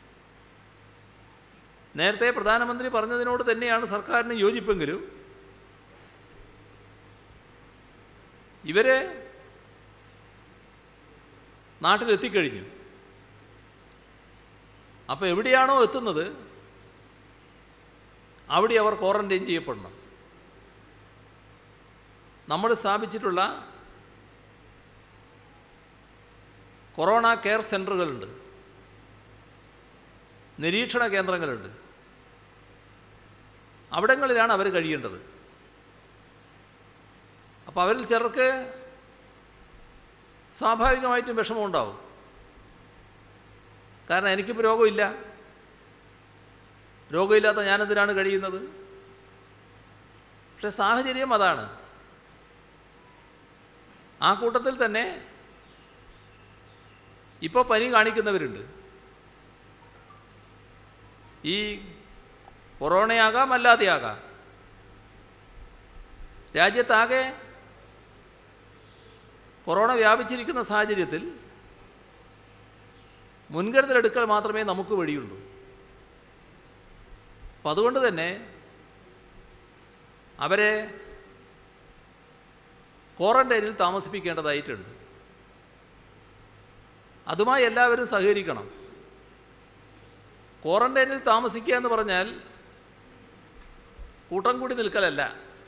നേരത്തെ പ്രധാനമന്ത്രി പറഞ്ഞതിനോട് തന്നെയാണ് സർക്കാരിന് യോജിപ്പെങ്കിലും ഇവരെ നാട്ടിലെത്തിക്കഴിഞ്ഞു. അപ്പോൾ എവിടെയാണോ എത്തുന്നത് അവിടെ അവർ ക്വാറൻറ്റൈൻ ചെയ്യപ്പെടണം. നമ്മൾ സ്ഥാപിച്ചിട്ടുള്ള കൊറോണ കെയർ സെൻ്ററുകളുണ്ട്, നിരീക്ഷണ കേന്ദ്രങ്ങളുണ്ട്. അവിടങ്ങളിലാണ് അവർ കഴിയേണ്ടത്. അപ്പോൾ അവരിൽ ചിലർക്ക് സ്വാഭാവികമായിട്ടും വിഷമമുണ്ടാവും. കാരണം എനിക്കിപ്പോൾ രോഗമില്ല, രോഗമില്ലാത്ത ഞാനെന്തിനാണ് കഴിയുന്നത്? പക്ഷെ സാഹചര്യം അതാണ്. ആ കൂട്ടത്തിൽ തന്നെ ഇപ്പോൾ പനി കാണിക്കുന്നവരുണ്ട്. ഈ കൊറോണയാകാം, അല്ലാതെയാകാം. രാജ്യത്താകെ കൊറോണ വ്യാപിച്ചിരിക്കുന്ന സാഹചര്യത്തിൽ മുൻകരുതലെടുക്കൽ മാത്രമേ നമുക്ക് വഴിയുള്ളൂ. അപ്പം അതുകൊണ്ട് തന്നെ അവരെ ക്വാറൻറ്റൈനിൽ താമസിപ്പിക്കേണ്ടതായിട്ടുണ്ട്. അതുമായി എല്ലാവരും സഹകരിക്കണം. ക്വാറൻറ്റൈനിൽ താമസിക്കുക എന്ന് പറഞ്ഞാൽ കൂട്ടം കൂടി നിൽക്കലല്ല.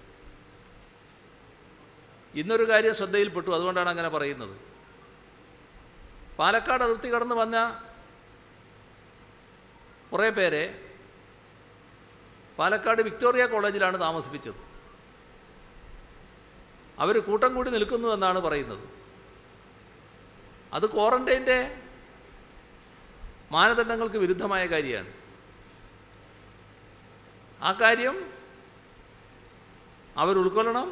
ഇന്നൊരു കാര്യം ശ്രദ്ധയിൽപ്പെട്ടു, അതുകൊണ്ടാണ് അങ്ങനെ പറയുന്നത്. പാലക്കാട് അതിർത്തി കടന്ന് വന്ന കുറേ പേരെ പാലക്കാട് വിക്ടോറിയ കോളേജിലാണ് താമസിപ്പിച്ചത്. അവർ കൂട്ടം കൂടി നിൽക്കുന്നു എന്നാണ് പറയുന്നത്. അത് ക്വാറന്റൈൻ്റെ മാനദണ്ഡങ്ങൾക്ക് വിരുദ്ധമായ കാര്യമാണ്. ആ കാര്യം അവർ ഉൾക്കൊള്ളണം.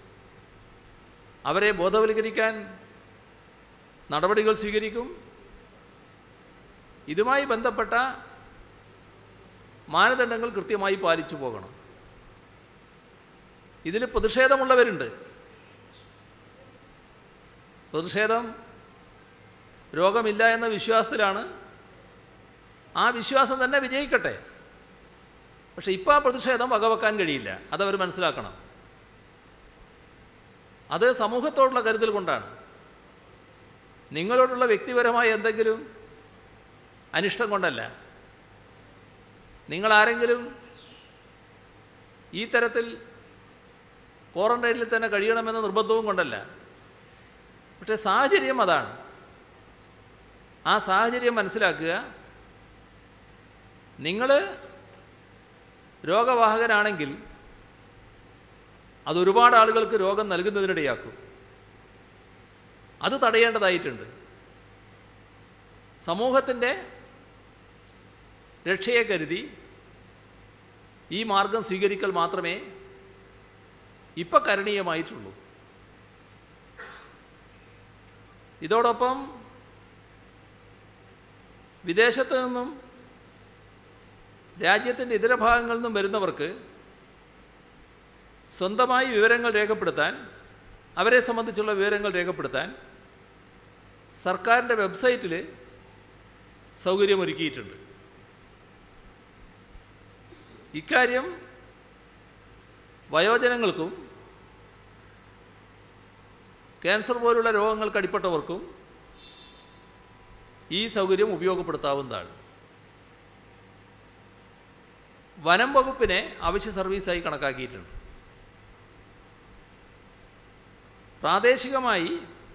അവരെ ബോധവൽക്കരിക്കാൻ നടപടികൾ സ്വീകരിക്കും. ഇതുമായി ബന്ധപ്പെട്ട മാനദണ്ഡങ്ങൾ കൃത്യമായി പാലിച്ചു പോകണം. ഇതിൽ പ്രതിഷേധമുള്ളവരുണ്ട്. പ്രതിഷേധം രോഗമില്ല എന്ന വിശ്വാസത്തിലാണ്. ആ വിശ്വാസം തന്നെ വിജയിക്കട്ടെ. പക്ഷേ ഇപ്പോൾ ആ പ്രതിഷേധം വകവെക്കാൻ കഴിയില്ല. അതവർ മനസ്സിലാക്കണം. അത് സമൂഹത്തോടുള്ള കരുതൽ കൊണ്ടാണ്. നിങ്ങളോടുള്ള വ്യക്തിപരമായ എന്തെങ്കിലും അനിഷ്ടം കൊണ്ടല്ല. നിങ്ങളാരെങ്കിലും ഈ തരത്തിൽ ക്വാറന്റൈനിൽ തന്നെ കഴിയണമെന്ന നിർബന്ധവും കൊണ്ടല്ല. പക്ഷേ സാഹചര്യം അതാണ്. ആ സാഹചര്യം മനസ്സിലാക്കുക. നിങ്ങൾ രോഗവാഹകനാണെങ്കിൽ അതൊരുപാട് ആളുകൾക്ക് രോഗം നൽകുന്നതിനിടയാക്കും. അത് തടയേണ്ടതായിട്ടുണ്ട്. സമൂഹത്തിൻ്റെ രക്ഷയെ കരുതി ഈ മാർഗം സ്വീകരിക്കൽ മാത്രമേ ഇപ്പം കരണീയമായിട്ടുള്ളൂ. ഇതോടൊപ്പം വിദേശത്തു നിന്നും രാജ്യത്തിൻ്റെ ഇതര ഭാഗങ്ങളിൽ നിന്നും വരുന്നവർക്ക് സ്വന്തമായി വിവരങ്ങൾ രേഖപ്പെടുത്താൻ, അവരെ സംബന്ധിച്ചുള്ള വിവരങ്ങൾ രേഖപ്പെടുത്താൻ സർക്കാരിൻ്റെ വെബ്സൈറ്റിൽ സൗകര്യമൊരുക്കിയിട്ടുണ്ട്. ഇക്കാര്യം വയോജനങ്ങൾക്കും ക്യാൻസർ പോലുള്ള രോഗങ്ങൾക്ക് അടിപ്പെട്ടവർക്കും ഈ സൗകര്യം ഉപയോഗപ്പെടുത്താവുന്നതാണ്. വനം വകുപ്പിനെ അവശ്യ സർവീസായി കണക്കാക്കിയിട്ടുണ്ട്. പ്രാദേശികമായി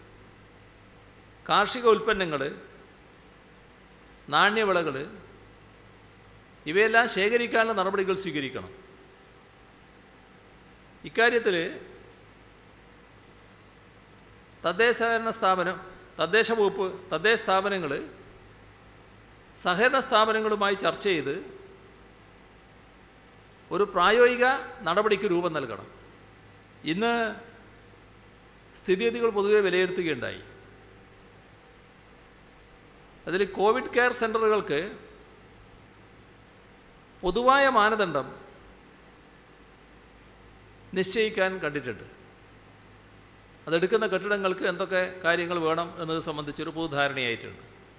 കാർഷിക ഉൽപ്പന്നങ്ങൾ, നാണ്യവിളകൾ ഇവയെല്ലാം ശേഖരിക്കാനുള്ള നടപടികൾ സ്വീകരിക്കണം. ഇക്കാര്യത്തിൽ തദ്ദേശ വകുപ്പ്, തദ്ദേശ സ്ഥാപനങ്ങൾ സഹകരണ സ്ഥാപനങ്ങളുമായി ചർച്ച ചെയ്ത് ഒരു പ്രായോഗിക നടപടിക്ക് രൂപം നൽകണം. ഇന്ന് സ്ഥിതിഗതികൾ പൊതുവെ വിലയിരുത്തുകയുണ്ടായി. അതിൽ കോവിഡ് കെയർ സെൻ്ററുകൾക്ക് പൊതുവായ മാനദണ്ഡം നിശ്ചയിക്കാൻ കണ്ടിട്ടുണ്ട്. അതെടുക്കുന്ന കെട്ടിടങ്ങൾക്ക് എന്തൊക്കെ കാര്യങ്ങൾ വേണം എന്നത് സംബന്ധിച്ചൊരു പൊതുധാരണയായിട്ടുണ്ട്.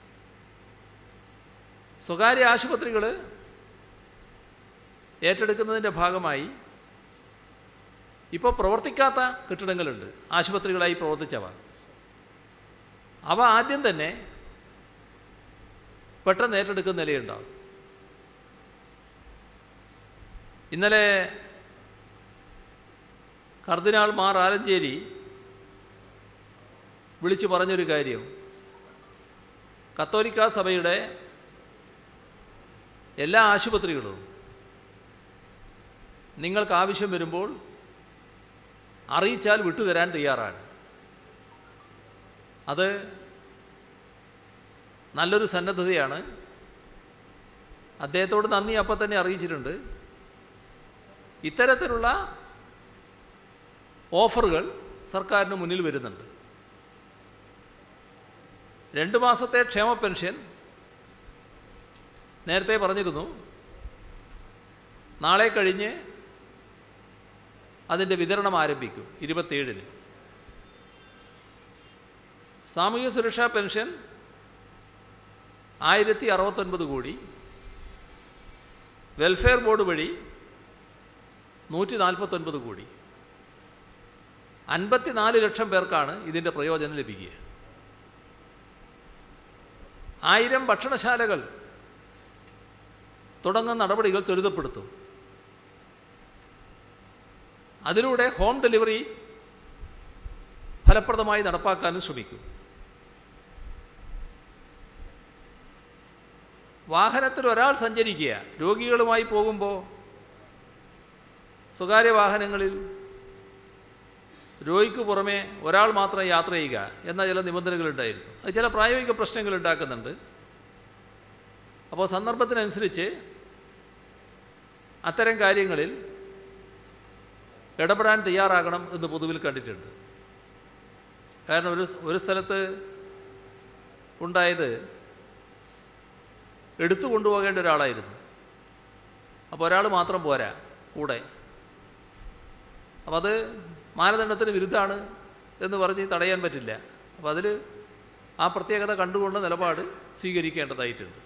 സ്വകാര്യ ആശുപത്രികൾ ഏറ്റെടുക്കുന്നതിൻ്റെ ഭാഗമായി ഇപ്പോൾ പ്രവർത്തിക്കാത്ത കെട്ടിടങ്ങളുണ്ട്, ആശുപത്രികളായി പ്രവർത്തിച്ചവ. അവ ആദ്യം തന്നെ പെട്ടെന്ന് ഏറ്റെടുക്കുന്ന നിലയുണ്ടാകും. ഇന്നലെ കർദിനാൾ മാർ ആലഞ്ചേരി വിളിച്ചു പറഞ്ഞൊരു കാര്യം, കത്തോലിക്കാ സഭയുടെ എല്ലാ ആശുപത്രികളും നിങ്ങൾക്ക് ആവശ്യം വരുമ്പോൾ അറിയിച്ചാൽ വിട്ടുതരാൻ തയ്യാറാണ്. അത് നല്ലൊരു സന്നദ്ധതയാണ്. അദ്ദേഹത്തോട് നന്ദി അപ്പം തന്നെ അറിയിച്ചിട്ടുണ്ട്. ഇത്തരത്തിലുള്ള ഓഫറുകൾ സർക്കാരിന് മുന്നിൽ വരുന്നുണ്ട്. 2 മാസത്തെ ക്ഷേമ പെൻഷൻ നേരത്തെ പറഞ്ഞിരുന്നു. നാളെ കഴിഞ്ഞ് അതിൻ്റെ വിതരണം ആരംഭിക്കും 27-ന്. സാമൂഹ്യ സുരക്ഷാ പെൻഷൻ 1069 കോടി, വെൽഫെയർ ബോർഡ് വഴി 149 കോടി, 54 ലക്ഷം പേർക്കാണ് ഇതിൻ്റെ പ്രയോജനം ലഭിക്കുക. 1000 ഭക്ഷണശാലകൾ തുടങ്ങുന്ന നടപടികൾ ത്വരിതപ്പെടുത്തും. അതിലൂടെ ഹോം ഡെലിവറി ഫലപ്രദമായി നടപ്പാക്കാനും ശ്രമിക്കും. വാഹനത്തിൽ ഒരാൾ സഞ്ചരിക്കുക, രോഗികളുമായി പോകുമ്പോൾ സ്വകാര്യ വാഹനങ്ങളിൽ രോഗിക്ക് പുറമെ ഒരാൾ മാത്രം യാത്ര ചെയ്യുക എന്ന ചില നിബന്ധനകളുണ്ടായിരുന്നു. അത് ചില പ്രായോഗിക പ്രശ്നങ്ങൾ ഉണ്ടാക്കുന്നുണ്ട്. അപ്പോൾ സന്ദർഭത്തിനനുസരിച്ച് അത്തരം കാര്യങ്ങളിൽ ഇടപെടാൻ തയ്യാറാകണം എന്ന് പൊതുവിൽ കണ്ടിട്ടുണ്ട്. കാരണം ഒരു സ്ഥലത്ത് ഉണ്ടായത് എടുത്തു കൊണ്ടുപോകേണ്ട ഒരാളായിരുന്നു. അപ്പോൾ ഒരാൾ മാത്രം പോരാ കൂടെ. അപ്പോൾ അത് മാനദണ്ഡത്തിന് വിരുദ്ധമാണ് എന്ന് പറഞ്ഞ് തടയാൻ പറ്റില്ല. അപ്പോൾ അതിൽ ആ പ്രത്യേകത കണ്ടുകൊണ്ട് നിലപാട് സ്വീകരിക്കേണ്ടതായിട്ടുണ്ട്.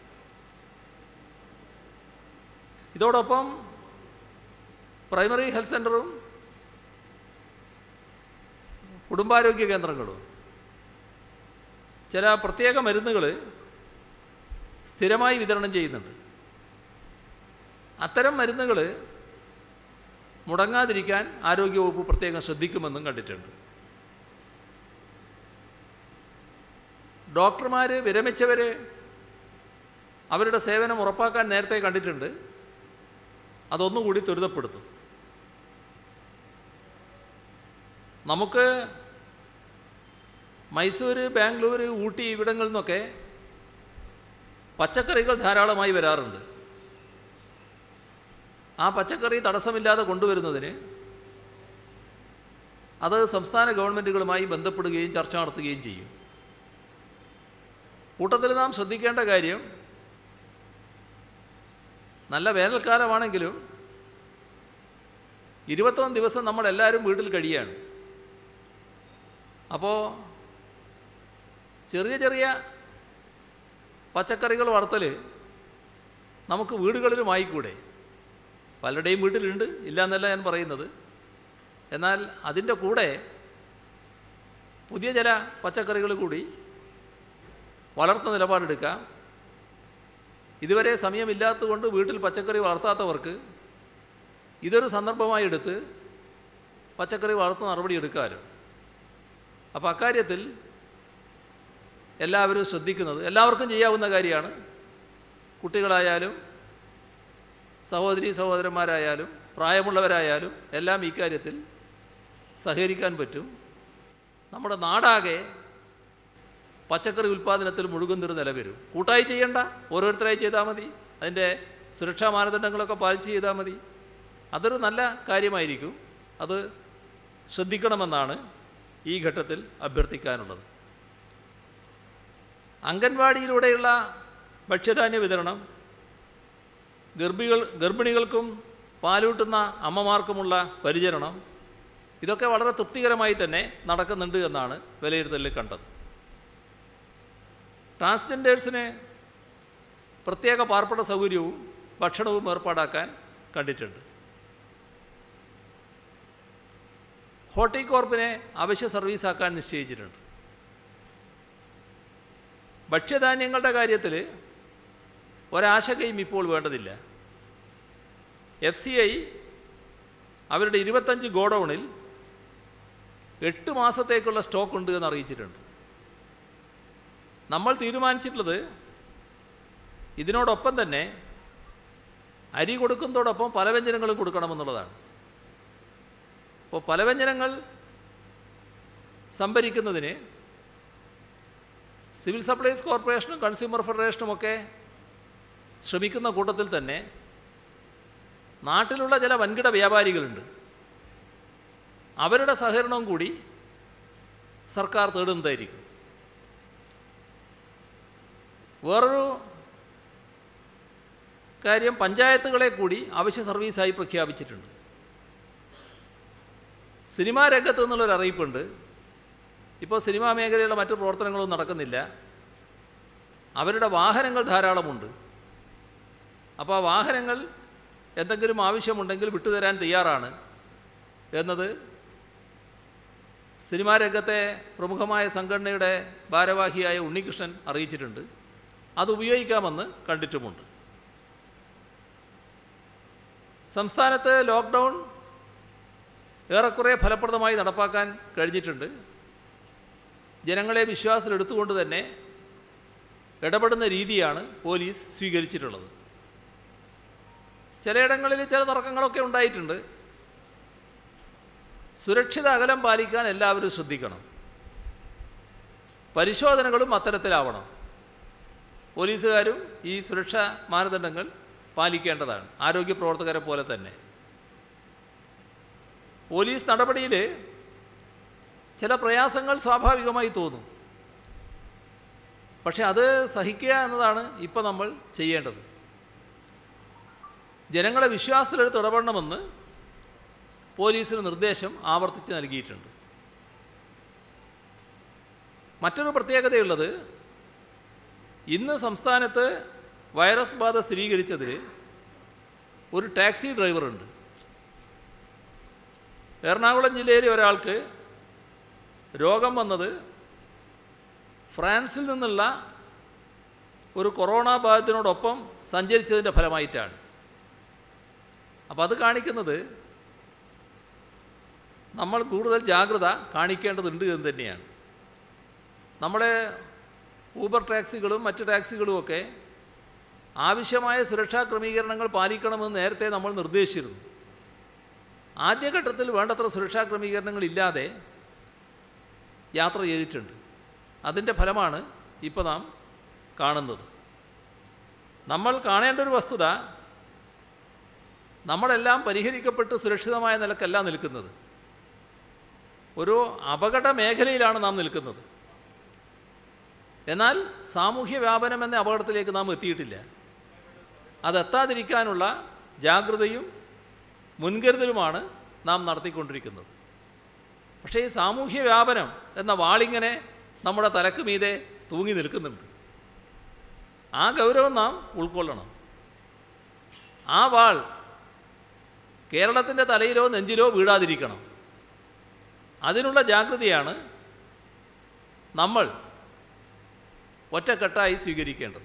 ഇതോടൊപ്പം പ്രൈമറി ഹെൽത്ത് സെൻ്ററും കുടുംബാരോഗ്യ കേന്ദ്രങ്ങളും ചില പ്രത്യേക മരുന്നുകൾ സ്ഥിരമായി വിതരണം ചെയ്യുന്നുണ്ട്. അത്തരം മരുന്നുകൾ മുടങ്ങാതിരിക്കാൻ ആരോഗ്യവകുപ്പ് പ്രത്യേകം ശ്രദ്ധിക്കുമെന്നും കണ്ടിട്ടുണ്ട്. ഡോക്ടർമാർ വിരമിച്ചവർ അവരുടെ സേവനം ഉറപ്പാക്കാൻ നേരത്തെ കണ്ടിട്ടുണ്ട്. അതൊന്നുകൂടി ത്വരിതപ്പെടുത്തും. നമുക്ക് മൈസൂർ, ബാംഗ്ലൂർ, ഊട്ടി ഇവിടങ്ങളിൽ നിന്നൊക്കെ പച്ചക്കറികൾ ധാരാളമായി വരാറുണ്ട്. ആ പച്ചക്കറി തടസ്സമില്ലാതെ കൊണ്ടുവരുന്നതിന് അത് സംസ്ഥാന ഗവൺമെൻറ്റുകളുമായി ബന്ധപ്പെടുകയും ചർച്ച നടത്തുകയും ചെയ്യും. കൂട്ടത്തിൽ നാം ശ്രദ്ധിക്കേണ്ട കാര്യം, നല്ല വേനൽക്കാലമാണെങ്കിലും 21 ദിവസം നമ്മളെല്ലാവരും വീട്ടിൽ കഴിയാണ്. അപ്പോൾ ചെറിയ ചെറിയ പച്ചക്കറികൾ വളർത്തൽ നമുക്ക് വീടുകളിലുമായിക്കൂടെ? പലരുടെയും വീട്ടിലുണ്ട്, ഇല്ല എന്നല്ല ഞാൻ പറയുന്നത്. എന്നാൽ അതിൻ്റെ കൂടെ പുതിയ ചില പച്ചക്കറികൾ കൂടി വളർത്തുന്ന നിലപാടെടുക്കാം. ഇതുവരെ സമയമില്ലാത്തതുകൊണ്ട് വീട്ടിൽ പച്ചക്കറി വളർത്താത്തവർക്ക് ഇതൊരു സന്ദർഭമായി എടുത്ത് പച്ചക്കറി വളർത്തുന്ന നടപടി എടുക്കാമല്ലോ. അപ്പോൾ അക്കാര്യത്തിൽ എല്ലാവരും ശ്രദ്ധിക്കുന്നത് എല്ലാവർക്കും ചെയ്യാവുന്ന കാര്യമാണ്. കുട്ടികളായാലും സഹോദരന്മാരായാലും പ്രായമുള്ളവരായാലും എല്ലാം ഈ കാര്യത്തിൽ സഹകരിക്കാൻ പറ്റും. നമ്മുടെ നാടാകെ പച്ചക്കറി ഉൽപ്പാദനത്തിൽ മുഴുകുന്നൊരു നില വരും. കൂട്ടായി ചെയ്യണ്ട, ഓരോരുത്തരായി ചെയ്താൽ മതി. അതിൻ്റെ സുരക്ഷാ മാനദണ്ഡങ്ങളൊക്കെ പാലിച്ച് ചെയ്താൽ മതി. അതൊരു നല്ല കാര്യമായിരിക്കും. അത് ശ്രദ്ധിക്കണമെന്നാണ് ഈ ഘട്ടത്തിൽ അഭ്യർത്ഥിക്കാനുള്ളത്. അംഗൻവാടിയിലൂടെയുള്ള ഭക്ഷ്യധാന്യ വിതരണം ഗർഭിണികൾക്കും പാലൂട്ടുന്ന അമ്മമാർക്കുമുള്ള പരിചരണം ഇതൊക്കെ വളരെ തൃപ്തികരമായി തന്നെ നടക്കുന്നുണ്ട് എന്നാണ് വിലയിരുത്തലിൽ കണ്ടത്. ട്രാൻസ്ജെൻഡേഴ്സിന് പ്രത്യേക പാർപ്പിട സൗകര്യവും ഭക്ഷണവും ഏർപ്പാടാക്കാൻ കണ്ടിട്ടുണ്ട്. ഹോർട്ടികോർപ്പിനെ അവശ്യ സർവീസാക്കാൻ നിശ്ചയിച്ചിട്ടുണ്ട്. ഭക്ഷ്യധാന്യങ്ങളുടെ കാര്യത്തിൽ ഒരാശങ്കയും ഇപ്പോൾ വേണ്ടതില്ല. FCI അവരുടെ 25 ഗോഡൗണിൽ 8 മാസത്തേക്കുള്ള സ്റ്റോക്ക് ഉണ്ട് എന്ന് അറിയിച്ചിട്ടുണ്ട്. നമ്മൾ തീരുമാനിച്ചിട്ടുള്ളത് ഇതിനോടൊപ്പം തന്നെ അരി കൊടുക്കുന്നതോടൊപ്പം പലവ്യഞ്ജനങ്ങളും കൊടുക്കണമെന്നുള്ളതാണ്. അപ്പോൾ പലവ്യഞ്ജനങ്ങൾ സംഭരിക്കുന്നതിന് സിവിൽ സപ്ലൈസ് കോർപ്പറേഷനും കൺസ്യൂമർ ഫെഡറേഷനുമൊക്കെ ശ്രമിക്കുന്ന കൂട്ടത്തിൽ തന്നെ നാട്ടിലുള്ള ചില വൻകിട വ്യാപാരികളുണ്ട്. അവരുടെ സഹകരണവും കൂടി സർക്കാർ തേടുന്നതായിരിക്കും. വേറൊരു കാര്യം, പഞ്ചായത്തുകളെ കൂടി അവശ്യ സർവീസായി പ്രഖ്യാപിച്ചിട്ടുണ്ട്. സിനിമാ രംഗത്ത് നിന്നുള്ളൊരു അറിയിപ്പുണ്ട്. ഇപ്പോൾ സിനിമാ മേഖലയിലുള്ള മറ്റു പ്രവർത്തനങ്ങളൊന്നും നടക്കുന്നില്ല. അവരുടെ വാഹനങ്ങൾ ധാരാളമുണ്ട്. അപ്പോൾ ആ വാഹനങ്ങൾ എന്തെങ്കിലും ആവശ്യമുണ്ടെങ്കിൽ വിട്ടുതരാൻ തയ്യാറാണ് എന്നത് സിനിമാ രംഗത്തെ പ്രമുഖമായ സംഘടനയുടെ ഭാരവാഹിയായ ഉണ്ണികൃഷ്ണൻ അറിയിച്ചിട്ടുണ്ട്. അത് ഉപയോഗിക്കാമെന്ന് കണ്ടിട്ടുമുണ്ട്. സംസ്ഥാനത്ത് ലോക്ക്ഡൗൺ ഏറെക്കുറെ ഫലപ്രദമായി നടപ്പാക്കാൻ കഴിഞ്ഞിട്ടുണ്ട്. ജനങ്ങളെ വിശ്വാസത്തിലെടുത്തുകൊണ്ട് തന്നെ ഇടപെടുന്ന രീതിയാണ് പോലീസ് സ്വീകരിച്ചിട്ടുള്ളത്. ചിലയിടങ്ങളിൽ ചില തർക്കങ്ങളൊക്കെ ഉണ്ടായിട്ടുണ്ട്. സുരക്ഷിത അകലം പാലിക്കാൻ എല്ലാവരും ശ്രദ്ധിക്കണം. പരിശോധനകളും അത്തരത്തിലാവണം. പോലീസുകാരും ഈ സുരക്ഷാ മാനദണ്ഡങ്ങൾ പാലിക്കേണ്ടതാണ്, ആരോഗ്യ പ്രവർത്തകരെ പോലെ തന്നെ. പോലീസ് നടപടിയിൽ ചില പ്രയാസങ്ങൾ സ്വാഭാവികമായി തോന്നും. പക്ഷെ അത് സഹിക്കുക എന്നതാണ് ഇപ്പോൾ നമ്മൾ ചെയ്യേണ്ടത്. ജനങ്ങളെ വിശ്വാസത്തിലെടുത്ത് ഇടപെടണമെന്ന് പോലീസിന് നിർദ്ദേശം ആവർത്തിച്ച് നൽകിയിട്ടുണ്ട്. മറ്റൊരു പ്രത്യേകതയുള്ളത്, ഇന്ന് സംസ്ഥാനത്ത് വൈറസ് ബാധ സ്ഥിരീകരിച്ചതിൽ ഒരു ടാക്സി ഡ്രൈവറുണ്ട്. എറണാകുളം ജില്ലയിലെ ഒരാൾക്ക് രോഗം വന്നത് ഫ്രാൻസിൽ നിന്നുള്ള ഒരു കൊറോണ ബാധിതനോടൊപ്പം സഞ്ചരിച്ചതിൻ്റെ ഫലമായിട്ടാണ്. അപ്പോൾ അത് കാണിക്കുന്നത് നമ്മൾ കൂടുതൽ ജാഗ്രത കാണിക്കേണ്ടതുണ്ട് എന്ന് തന്നെയാണ്. നമ്മുടെ ഊബർ ടാക്സികളും മറ്റ് ടാക്സികളുമൊക്കെ ആവശ്യമായ സുരക്ഷാ ക്രമീകരണങ്ങൾ പാലിക്കണമെന്ന് നേരത്തെ നമ്മൾ നിർദ്ദേശിച്ചിരുന്നു. ആദ്യഘട്ടത്തിൽ വേണ്ടത്ര സുരക്ഷാ ക്രമീകരണങ്ങളില്ലാതെ യാത്ര ചെയ്തിട്ടുണ്ട്. അതിൻ്റെ ഫലമാണ് ഇപ്പോൾ നാം കാണുന്നത്. നമ്മൾ കാണേണ്ട ഒരു വസ്തുത, നമ്മളെല്ലാം പരിഹരിക്കപ്പെട്ട് സുരക്ഷിതമായ നിലക്കല്ല നിൽക്കുന്നത്. ഒരു അപകട മേഖലയിലാണ് നാം നിൽക്കുന്നത്. എന്നാൽ സാമൂഹ്യ വ്യാപനം എന്ന അപകടത്തിലേക്ക് നാം എത്തിയിട്ടില്ല. അതെത്താതിരിക്കാനുള്ള ജാഗ്രതയും മുൻകരുതലുമാണ് നാം നടത്തിക്കൊണ്ടിരിക്കുന്നത്. പക്ഷേ ഈ സാമൂഹ്യ വ്യാപനം എന്ന വാളിങ്ങനെ നമ്മുടെ തലക്ക് മീതെ തൂങ്ങി നിൽക്കുന്നുണ്ട്. ആ ഗൗരവം നാം ഉൾക്കൊള്ളണം. ആ വാൾ കേരളത്തിൻ്റെ തലയിലോ നെഞ്ചിലോ വീഴാതിരിക്കണം. അതിനുള്ള ജാഗ്രതയാണ് നമ്മൾ ഒറ്റക്കെട്ടായി സ്വീകരിക്കേണ്ടത്.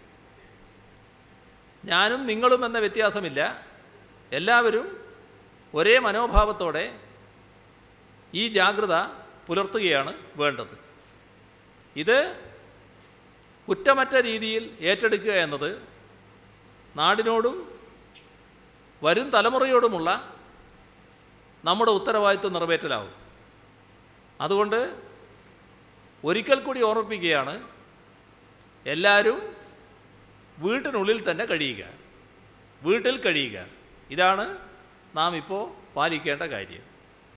ഞാനും നിങ്ങളും എന്ന വ്യത്യാസമില്ല. എല്ലാവരും ഒരേ മനോഭാവത്തോടെ ഈ ജാഗ്രത പുലർത്തുകയാണ് വേണ്ടത്. ഇത് കുറ്റമറ്റ രീതിയിൽ ഏറ്റെടുക്കുക എന്നത് നാടിനോടും വരും തലമുറയോടുമുള്ള നമ്മുടെ ഉത്തരവാദിത്വം നിറവേറ്റലാവും. അതുകൊണ്ട് ഒരിക്കൽ കൂടി ഓർമ്മിപ്പിക്കുകയാണ്, എല്ലാവരും വീട്ടിനുള്ളിൽ തന്നെ കഴിയുക, വീട്ടിൽ കഴിയുക. ഇതാണ് നാം ഇപ്പോൾ പാലിക്കേണ്ട കാര്യം.